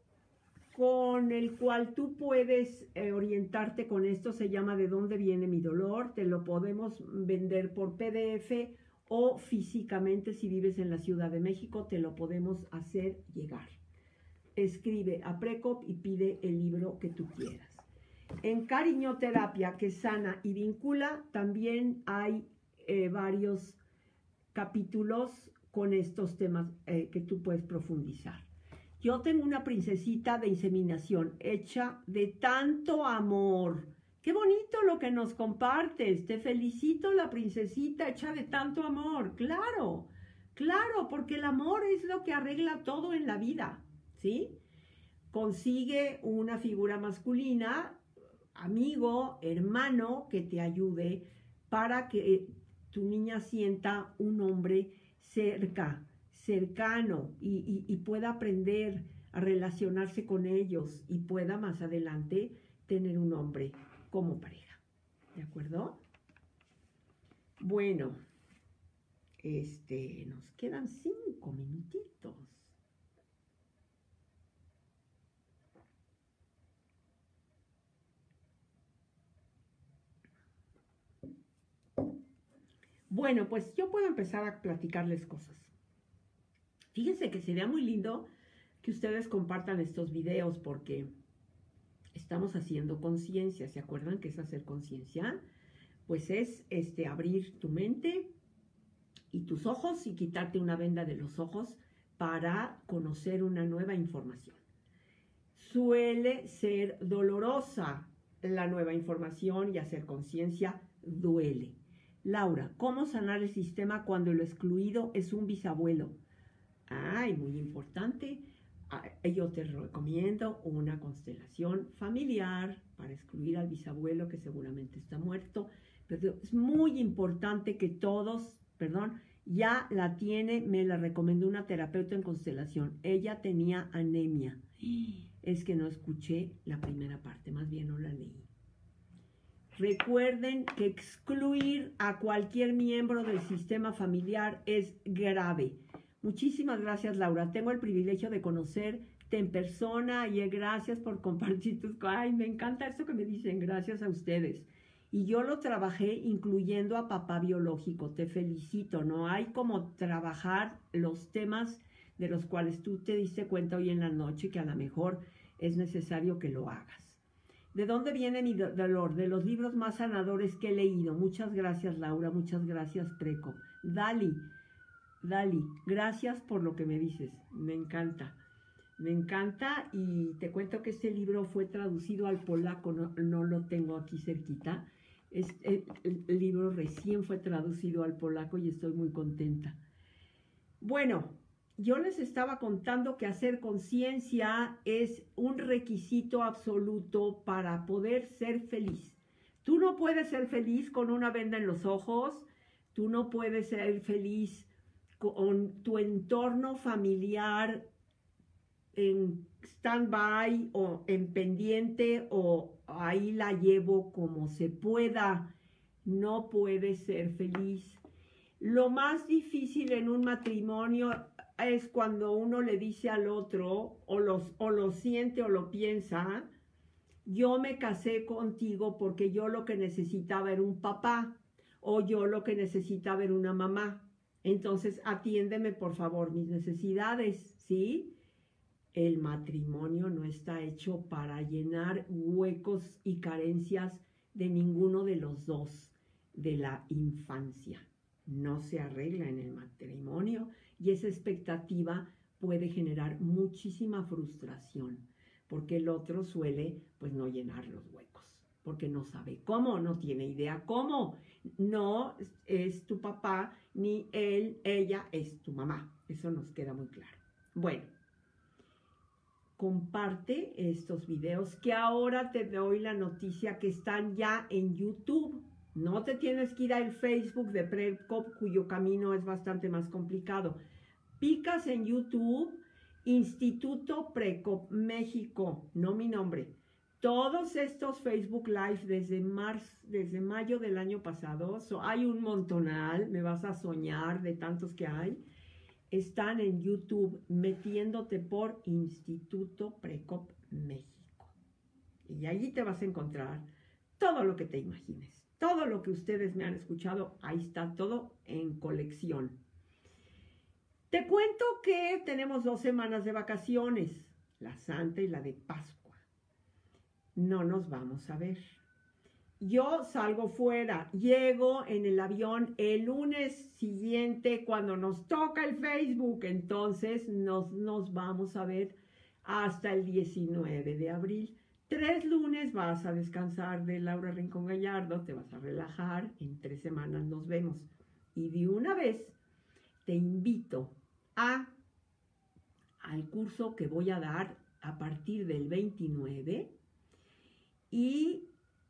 con el cual tú puedes eh, orientarte con esto se llama ¿De dónde viene mi dolor? Te lo podemos vender por P D F o físicamente. Si vives en la Ciudad de México, te lo podemos hacer llegar. Escribe a Precop y pide el libro que tú quieras. En Cariñoterapia, que sana y vincula, también hay eh, varios capítulos con estos temas eh, que tú puedes profundizar. Yo tengo una princesita de inseminación hecha de tanto amor. Qué bonito lo que nos compartes. Te felicito, la princesita hecha de tanto amor. Claro, claro, porque el amor es lo que arregla todo en la vida, ¿sí? Consigue una figura masculina, amigo, hermano, que te ayude para que tu niña sienta un hombre cerca, cercano y, y, y pueda aprender a relacionarse con ellos y pueda más adelante tener un hombre como pareja. ¿De acuerdo? Bueno, este, nos quedan cinco minutitos. Bueno, pues yo puedo empezar a platicarles cosas. Fíjense que sería muy lindo que ustedes compartan estos videos porque estamos haciendo conciencia. ¿Se acuerdan qué es hacer conciencia? Pues es este, abrir tu mente y tus ojos y quitarte una venda de los ojos para conocer una nueva información. Suele ser dolorosa la nueva información y hacer conciencia duele. Laura, ¿cómo sanar el sistema cuando lo excluido es un bisabuelo? Ay, muy importante. Yo te recomiendo una constelación familiar para excluir al bisabuelo que seguramente está muerto. Pero es muy importante que todos, perdón, ya la tiene, me la recomendó una terapeuta en constelación. Ella tenía anemia. Es que no escuché la primera parte, más bien no la leí. Recuerden que excluir a cualquier miembro del sistema familiar es grave. Muchísimas gracias, Laura. Tengo el privilegio de conocerte en persona y gracias por compartir tus cosas. Ay, me encanta esto que me dicen. Gracias a ustedes. Y yo lo trabajé incluyendo a papá biológico. Te felicito. No hay como trabajar los temas de los cuales tú te diste cuenta hoy en la noche que a lo mejor es necesario que lo hagas. ¿De dónde viene mi do- dolor? De los libros más sanadores que he leído. Muchas gracias, Laura. Muchas gracias, Preco. Dali, Dali, gracias por lo que me dices. Me encanta. Me encanta y te cuento que este libro fue traducido al polaco. No, no lo tengo aquí cerquita. Este, el, el libro recién fue traducido al polaco y estoy muy contenta. Bueno, yo les estaba contando que hacer conciencia es un requisito absoluto para poder ser feliz. Tú no puedes ser feliz con una venda en los ojos, tú no puedes ser feliz con tu entorno familiar en stand-by o en pendiente o ahí la llevo como se pueda. No puedes ser feliz. Lo más difícil en un matrimonio es cuando uno le dice al otro, o, los, o lo siente o lo piensa, yo me casé contigo porque yo lo que necesitaba era un papá, o yo lo que necesitaba era una mamá. Entonces, atiéndeme por favor mis necesidades, ¿sí? El matrimonio no está hecho para llenar huecos y carencias de ninguno de los dos de la infancia. No se arregla en el matrimonio y esa expectativa puede generar muchísima frustración porque el otro suele pues no llenar los huecos porque no sabe cómo, no tiene idea cómo. No es tu papá ni él, ella es tu mamá. Eso nos queda muy claro. Bueno, comparte estos videos que ahora te doy la noticia que están ya en YouTube. No te tienes que ir al Facebook de Precop, cuyo camino es bastante más complicado. Picas en YouTube, Instituto Precop México, no mi nombre. Todos estos Facebook Live desde marzo, desde mayo del año pasado, so, hay un montonal, me vas a soñar de tantos que hay. Están en YouTube metiéndote por Instituto Precop México. Y allí te vas a encontrar todo lo que te imagines. Todo lo que ustedes me han escuchado, ahí está todo en colección. Te cuento que tenemos dos semanas de vacaciones, la Santa y la de Pascua. No nos vamos a ver. Yo salgo fuera, llego en el avión el lunes siguiente cuando nos toca el Facebook, entonces nos, nos vamos a ver hasta el diecinueve de abril. Tres lunes vas a descansar de Laura Rincón Gallardo, te vas a relajar, en tres semanas nos vemos. Y de una vez te invito a, al curso que voy a dar a partir del veintinueve y...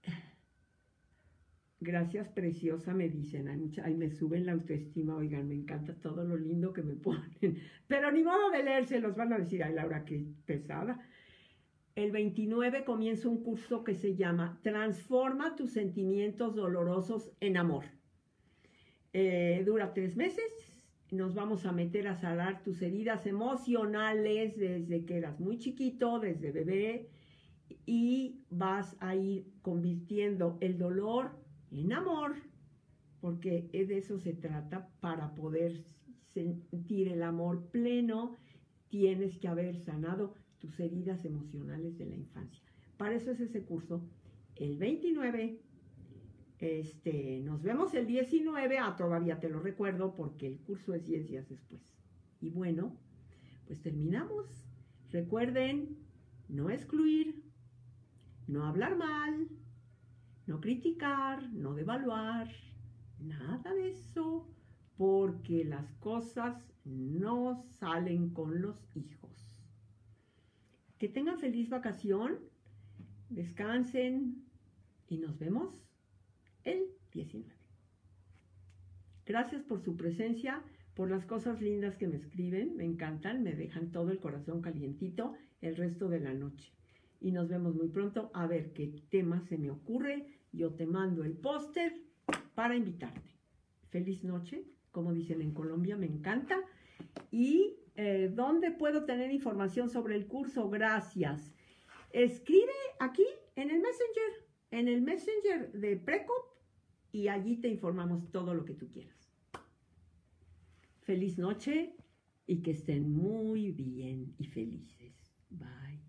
Gracias, preciosa, me dicen. Ay, mucha, ay, me suben la autoestima. Oigan, me encanta todo lo lindo que me ponen. Pero ni modo de leérselos, van a decir, ay, Laura, qué pesada. El veintinueve comienza un curso que se llama Transforma tus sentimientos dolorosos en amor. Eh, dura tres meses. Nos vamos a meter a sanar tus heridas emocionales desde que eras muy chiquito, desde bebé. Y vas a ir convirtiendo el dolor en amor porque de eso se trata. Para poder sentir el amor pleno, tienes que haber sanado tus heridas emocionales de la infancia. Para eso es ese curso. El veintinueve, este, nos vemos el diecinueve, ah, todavía te lo recuerdo porque el curso es diez días después. Y bueno, pues terminamos. Recuerden, no excluir, no hablar mal, no criticar, no devaluar, nada de eso, porque las cosas no salen con los hijos. Que tengan feliz vacación, descansen y nos vemos el diecinueve. Gracias por su presencia, por las cosas lindas que me escriben, me encantan, me dejan todo el corazón calientito el resto de la noche. Y nos vemos muy pronto a ver qué tema se me ocurre. Yo te mando el póster para invitarte. Feliz noche, como dicen en Colombia, me encanta. ¿Y eh, dónde puedo tener información sobre el curso? Gracias. Escribe aquí en el Messenger, en el Messenger de Precop, y allí te informamos todo lo que tú quieras. Feliz noche y que estén muy bien y felices. Bye.